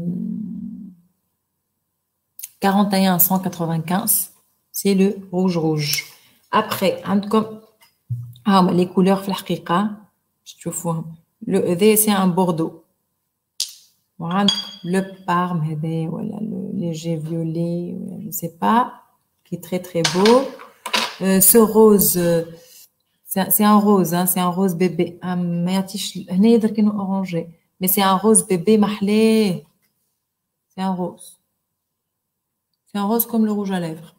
41195 سي لو روج après عندكم هما لي كولور في الحقيقه باش تشوفوهم لو هذا سي ان بوردو وعندكم لو بارم هذا ولا لو جي فيولي ولا جو سي با qui est très très beau ce rose c'est un rose hein c'est un rose bébé ما يعطيش هنا يظهر كانه اورانجي mais c'est un rose bébé محلاه c'est un rose comme le rouge à lèvres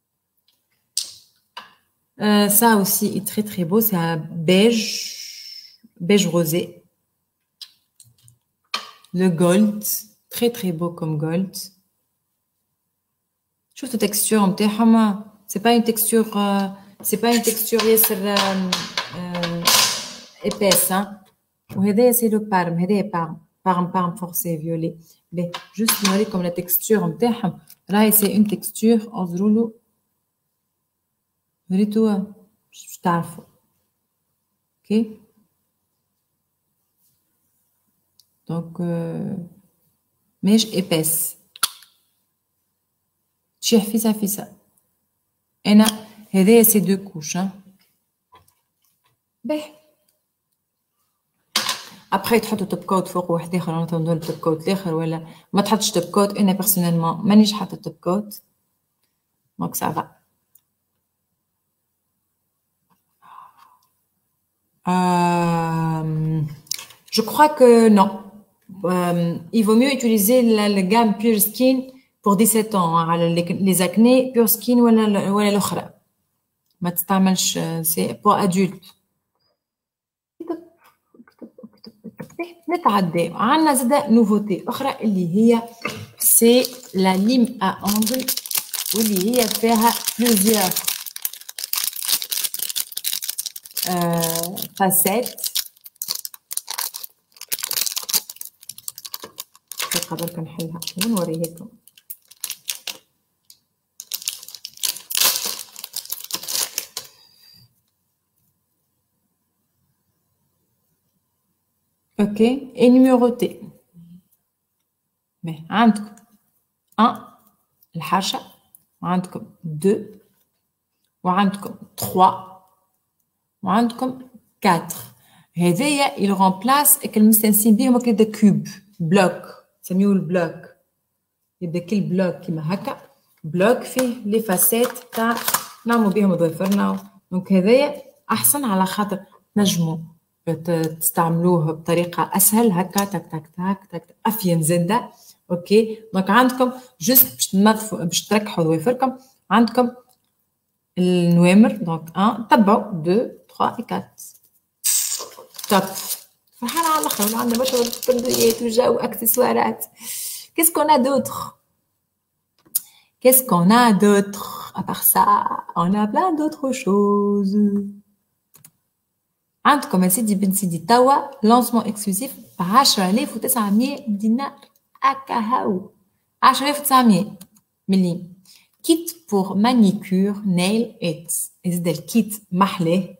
ça aussi est très très beau, c'est un beige rosé. Le gold, très très beau comme gold. شوف la texture نتاعهم c'est pas une texture ياسر épaisse hein. وهذا c'est le parme هذا parme forcé violet. Mais juste نوريكم la texture نتاعهم راهي c'est une texture انظروا له ريتوا مش تعرفوا اوكي دونك ماهيش ايباس تشيح فيسا انا هذايا سي دو كوش. باهي ابخي تحطوا توب كوت فوق واحد اخر ولا تنظروا توب كوت الاخر ولا ما تحطش توب كوت. انا بيرسونيلمون مانيش حاطه توب كوت دونك سافا. Je crois que non. Il vaut mieux utiliser la gamme Pure Skin pour 17 ans على les acnés Pure Skin ولا الأخرى. ما تستعملش c'est pour adulte. نتعدى عندنا زاده نوفوتي أخرى اللي هي c'est la lime à ongles واللي هي فيها plusieurs facettes. قبل نحلها ونوريها لكم. اوكي et numéroté. mais عندكم 1 الحاشة وعندكم 2 وعندكم 3 وعندكم 4. هذايا il remplace المستانسين بهم هكا كوب بلوك سميوه البلوك. يبدا كل بلوك كيما هكا بلوك فيه لي فاسيت تاع نعملوا بهم ظفرنا. دونك هذايا احسن على خاطر تنجموا تستعملوه بطريقه اسهل هكا تك تك تك تك افين زاده. اوكي دونك عندكم جست باش تنظفوا باش تركحوا ظوافركم عندكم النوامر. دونك 1 تبعوا 2 3 4 توب. فرحانه على الاخر ولا عندنا برشا بردويات وجو واكسسوارات. Qu'est-ce qu'on a d'autre? Qu'est-ce qu'on a d'autre? À part ça, on a plein d'autres choses. عندكم يا سيدي بن سيدي توا لانسمون اكسكلوزيف ب 10900 دينار هكا هاو 10900 مليم. كيت بور مانيكور نيل ات يزيد الكيت محلاه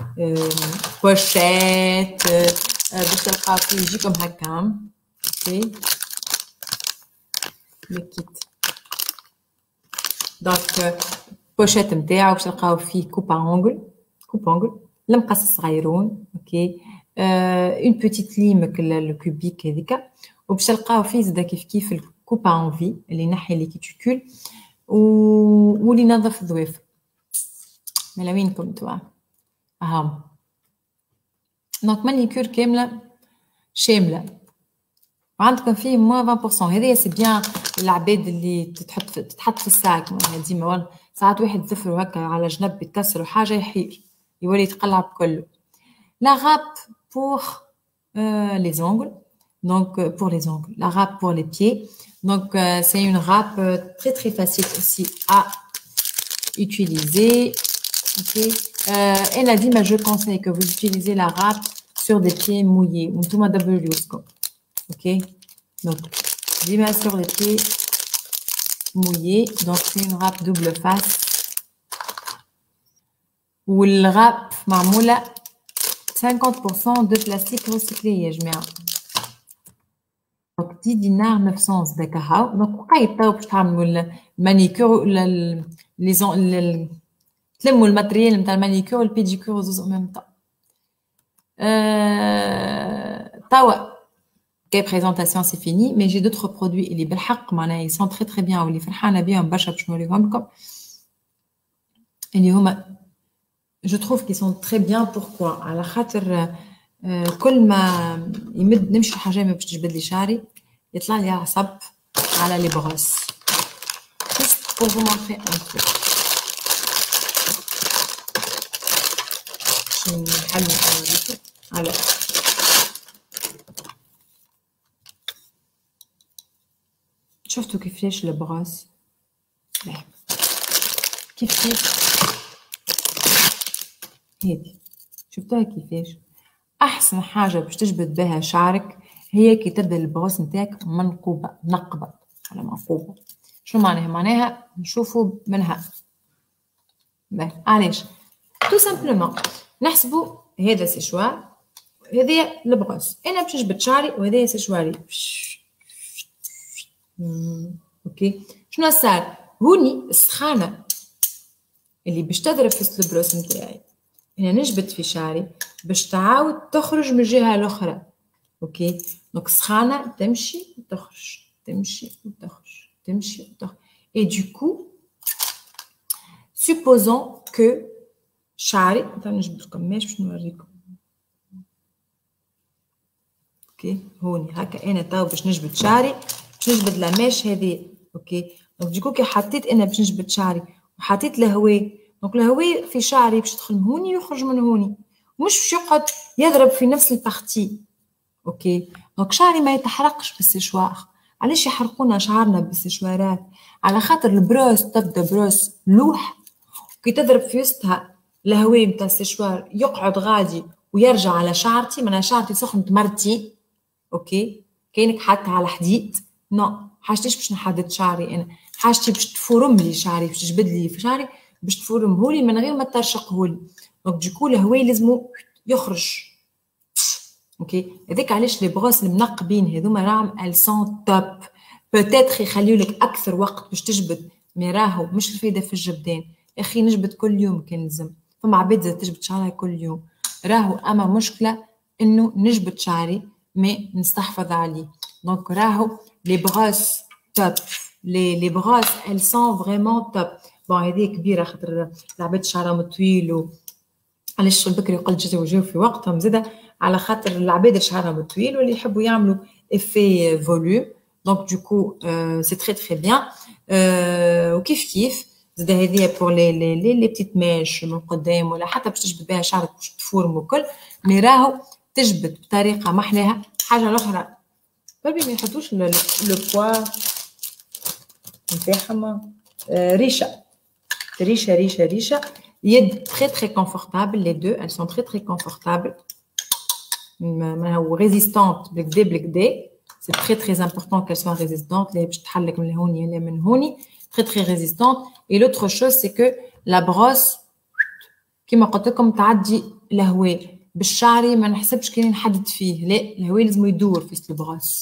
بوشيت باش تلقاو فيه يجيكم هكا. اوكي الكيت دونك بوشيت نتاعو باش تلقاو فيه كوب اونغل المقص صغيرون. اوكي اون بوتيت ليم الكوبيك هذيك وباش تلقاو فيه زاده كيف الكوب انفي اللي ينحي لي كيتيكول واللي ينظف الظوافر. مالا وينكم توا اها دونك مانيكور كامله شامله وعندكم فيه موان 20%. هذايا سي بيان العباد اللي تتحط في الساك ديما والله ساعات واحد ظفرو هكا على جنب يتكسر وحاجه يحير يولي يتقلع بكله. La râpe pour les ongles, donc pour les ongles, la râpe pour les pieds. Donc c'est une râpe très très facile aussi à utiliser. Ok. Et la dima, je conseille que vous utilisez la râpe sur des pieds mouillés. Ok. Donc dima sur les pieds mouillés. Donc c'est une râpe double face. والغاب معمولة 50% de plastique recyclé يا جماعة. دونك 10 دينار 900 زداكا هاو. دونك وقيت تو باش تعملوا المانيكور ولا تلموا الماتريال نتاع المانيكور والبيديكور زوز او ميم طون. توا كي بريزونطاسيون سي فيني مي جي دوتر برودوي اللي بالحق معناها يسون تري تري بيان واللي فرحانة بيهم برشا باش نوريهم لكم اللي هما je trouve qu'ils sont très bien. pourquoi على خاطر كل ما يمد نمشي حاجه ما باش تجبد لي شعري يطلع لي عصب على لي بروس. juste pour vous montrer un truc. نحل على شفتوا كيفاش البروس كيفاش هادي شفتوها كيفاش. احسن حاجه باش تجبد بها شعرك هي كي تبدا البروس نتاعك منقوبه نقبه على منقوبه. شنو معناها نشوفوا منها علاش تو سامبلومون نحسبوا هذا سي شوا هذايا البروس انا باش نجبد شعري وهذايا سي شواري. اوكي شنو صار هوني السخانه اللي باش تضرب في البروس نتاعي هنا نجبد في شعري باش تعاود تخرج من الجهة الأخرى. اوكي دونك سخانة تمشي وتخرج تمشي وتخرج تمشي وتخرج. Et du coup, supposons que شعري نجبد لكم ماش باش نوريكم. اوكي هوني هكا انا تو باش نجبد شعري باش نجبد لاماش هذه. اوكي دونك ديكو كي حطيت انا باش نجبد شعري وحطيت الهواء دونك الهواء في شعري باش يدخل من هوني ويخرج من هوني ومش باش يقعد يضرب في نفس البارتي. اوكي دونك شعري ما يتحرقش بالسشوار. علاش يحرقونا شعرنا بالسشوارات؟ على خاطر البروس تبدا بروس لوح كي تضرب في وسطها الهواء نتاع السشوار يقعد غادي ويرجع على شعرتي. معناها شعرتي سخنت مرتين. اوكي كاينك حتى على حديد نو حاجتيش باش نحدد شعري انا حاجتي باش تفورم لي شعري باش تجبد لي في شعري باش تفورمهولي من غير ما ترشقهولي. دونك ديكو الهواء لازمو يخرج. اوكي هذاك علاش لي بروس المنقبين هذوما راهم ال سون توب. بوتيتر يخليو لك اكثر وقت باش تجبد مي راهو مش الفايده في الجبدان. يا اخي نجبد كل يوم كان لازم. فما عباد تجبد شعرها كل يوم راهو اما مشكله انه نجبد شعري مي نستحفظ عليه. دونك راهو لي بروس توب. لي بروس ال سون فريمون توب. بون هذه كبيره خاطر العباد شعرهم طويل علاش البكري يقول جاو في وقتهم زاده على خاطر العباد اللي شعرهم طويل واللي يحبوا يعملوا افي فوليوم. دونك دوكو سي تري تري بيان. وكيف كيف زاده هذه بور لي بتيت ماش من قدام ولا حتى باش تجبد بها شعرك باش تفورم وكل. مي راهو تجبد بطريقه محلاها. حاجه اخرى بالبي ما يحطوش لو بوا نتاعهم ريشه ريشه ريشه ريشه يد très très confortable. Les deux elles sont très très confortables. résistantes بالكدا. c'est très très important qu'elles soient résistantes. اللي باش تحلك من هوني ولا من هوني très très résistantes. et l'autre chose c'est que la brosse كيما قلت لكم تعدي الهواء بالشعري ما نحسبش كاين نحدد فيه لا الهواء لازم يدور في البروس.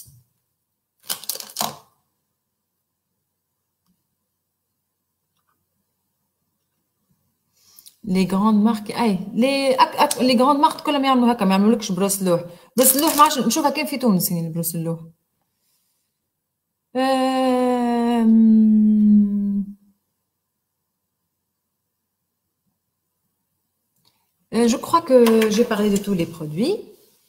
لي غراند مارك اي لي غراند مارك كلهم يعملوا هكا ما يعملولكش بروس لوح. بروس اللوح ما عادش نشوفها كان في تونس يعني بروس اللوح. Je crois que j'ai parlé de tous les produits.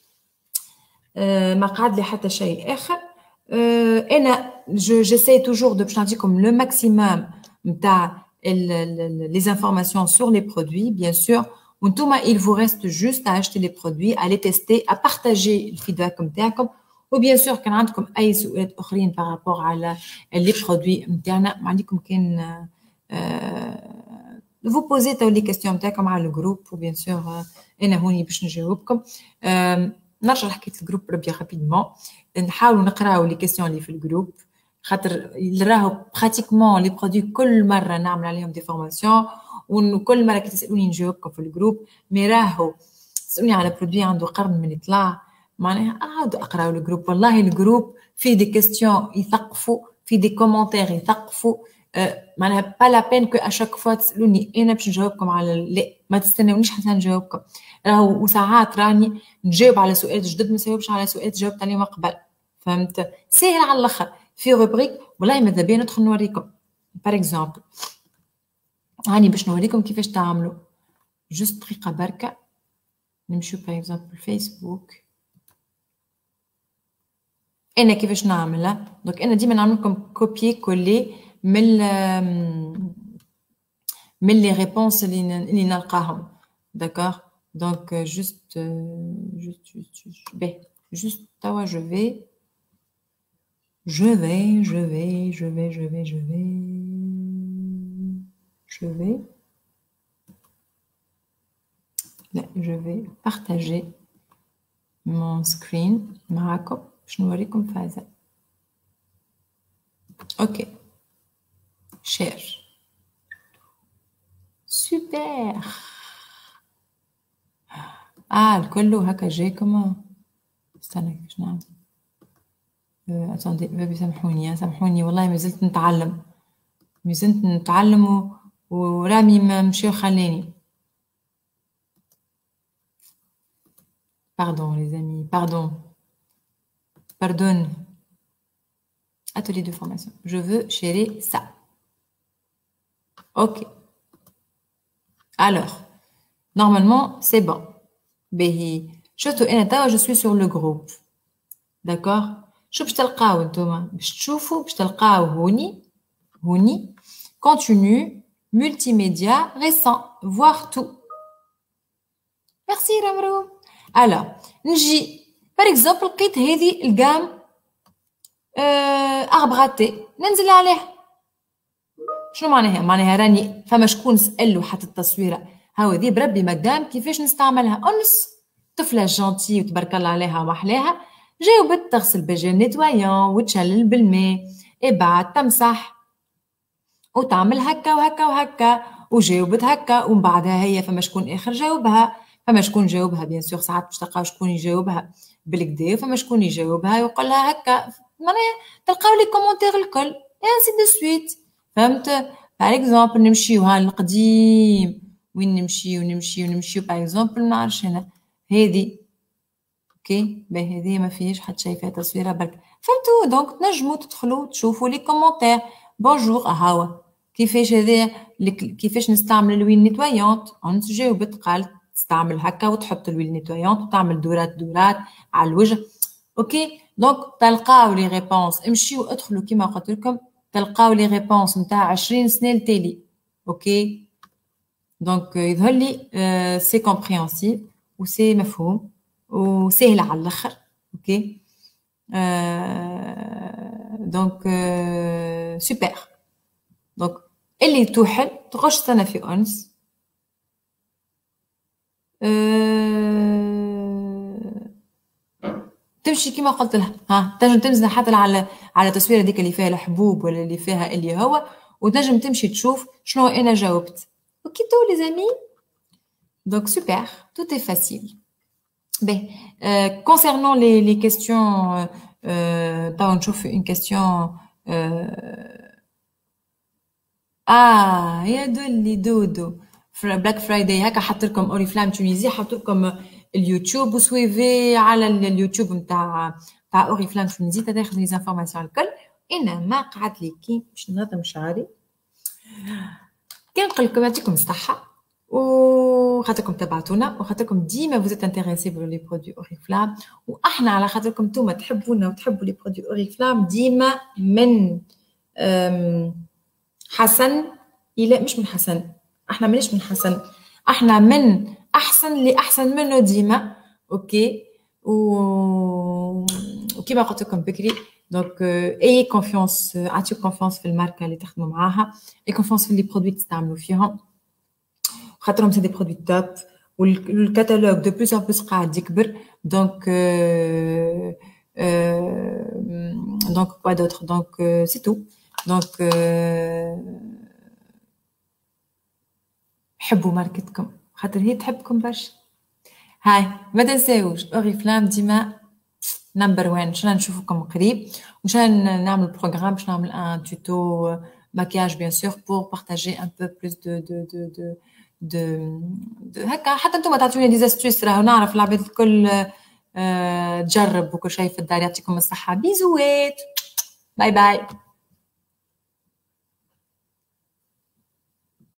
ما قعد لي حتى شيء آخر. أنا j'essaie toujours de باش نعطيكم le maximum نتاع les informations sur les produits, bien sûr. وانتوما il vous reste juste à acheter les produits, à les tester, à partager le feedback نتاعكم. وبيان سور كان عندكم أي سؤالات أخرين par rapport على les produits نتاعنا ما عليكم كان vous posez les questions نتاعكم على الجروب وبيان سور أنا هوني باش نجاوبكم. نرجع حكيت الجروب بربي رابيدمون نحاولوا نقراو لي كيسيون اللي في الجروب خاطر راهو براتيكمون لي برودوي كل مره نعمل عليهم دي فورماسيون وكل مره كي تسالوني نجاوبكم في الجروب. مي راهو تسالوني على برودوي عنده قرن من يطلع معناها عاودوا اقراو الجروب. والله الجروب فيه دي كيسيون يثقفوا فيه دي كومونتير يثقفوا. معناها با لا بين كو اشاك فوا تسالوني انا باش نجاوبكم على لا ما تستناونيش حتى نجاوبكم. راهو وساعات راني نجاوب على سؤال جدد ما نجاوبش على سؤال جاوبت عليه من قبل. فهمت سهل على الاخر في روبريك. والله ماذا بيا ندخل نوريكم بار اكزومبل هاني باش نوريكم كيفاش تعملوا جوست دقيقه بركه. نمشيو بار اكزومبل فيسبوك. انا كيفاش نعملها دونك انا ديما نعمل لكم كوبي كولي من لي ريبونس اللي نلقاهم. داكور دونك juste توا je vais partager mon screen معاكم باش نوريكم فازة. اوكي شير سوبر. الكل هكا جاكم. استنى كيفاش نعمل. اتندي بابي سامحوني والله ما زلت نتعلم ورامي مشاو خلاني. Pardon les amis, pardonne. Atelier de formation. Je veux gérer ça. Ok. Alors, normalement, c'est bon. Je suis sur le groupe. D'accord? شو باش تلقاو نتوما باش تشوفوا باش تلقاو هوني contenu multimédia récent voir tout. Merci Ramrou. Alors نجي par exemple لقيت هذه الجام أغبغاتي ننزل عليها. شنو معناها راني فما شكون سألو حتى التصويره هاو ذي بربي مدام كيفاش نستعملها أنس طفله جونتي وتبارك الله عليها ومحلاها جاوبت تغسل بجل نيتوايون وتشلل بالماء بعد تمسح وتعمل هكا وهكا وهكا وجاوبت هكا ومن بعدها هي فما شكون اخر جاوبها فما شكون جاوبها بيان سور ساعات باش تلقاو شكون يجاوبها بالكدا وفما شكون يجاوبها ويقول لها هكا معناها تلقاو لي كومونتير الكل انسي دو سويت فهمت باغ اكزومبل نمشيو ها القديم وين نمشيو باغ اكزومبل ما نعرفش انا هذه اوكي باهي هذه ما فيهاش حتى شي فيها تصويره برك فهمتوا دونك تنجموا تدخلوا تشوفوا لي كومونتير بونجور هاوا كيفاش هذا كيفاش نستعمل الويل نيتوايونت انت جاوبت قالت تستعمل هكا وتحط الويل نيتوايونت وتعمل دورات على الوجه اوكي دونك تلقاو لي ريبونس امشيو ادخلوا كيما قلت لكم تلقاو لي ريبونس نتاع 20 سنه التالي اوكي دونك يظهر لي سي كومبريهنسيبل وسي مفهوم وسهل على الاخر اوكي دونك سوبر دونك اللي توحل تخش سنه في انس تمشي كيما قلت لها ها تنجم تنزل حتى على التصويره ديك اللي فيها الحبوب ولا اللي فيها اللي هو وتنجم تمشي تشوف شنو انا جاوبت اوكي تو لي زامي دونك سوبر tout est facile. Ben, concernant les questions, on chauffe une question. يا دولي دودو بلاك فرايداي هكا حط لكم اوريفلام تونيزي حط لكم اليوتيوب وسويفي على اليوتيوب نتاع اوريفلام تونيزي تاخذ لي زانفورماسيون الكل. انما قعدت لي كي باش ننظم شعري كنقول لكم يعطيكم الصحه وخاطركم تبعتونا وخاطركم ديما فوزيت انتريسي بلي برودوي اوريفلام واحنا على خاطركم نتوما تحبونا وتحبوا لي برودوي اوريفلام ديما من حسن الى مش من حسن احنا مانيش من حسن احنا من احسن لاحسن منه ديما اوكي وكيما قلت لكم بكري دونك اي كونفيونس اعطيو كونفيونس في الماركه اللي تخدموا معاها اي كونفيونس في لي برودوي تستعملوا فيهم خاطرهم سي دي برودوي توب والكاتالوج دو بلوس ان بلوس قاعد يكبر دونك دونك كوا دوتر دونك سي تو دونك حبوا ماركتكم خاطر هي تحبكم برشا. هاي ما تنساوش اوريفلام ديما نمبر 1 ان شاء الله نشوفكم قريب وان شاء الله نعمل بروغرام باش نعمل ان توتو ماكياج بيان سور بور بارطاجي ان بو بلوس دو هكا حتى نتوما تعطوني دي زاستوس راهو نعرف العباد الكل تجرب وكل شيء في الدار. يعطيكم الصحه بيزوات باي باي.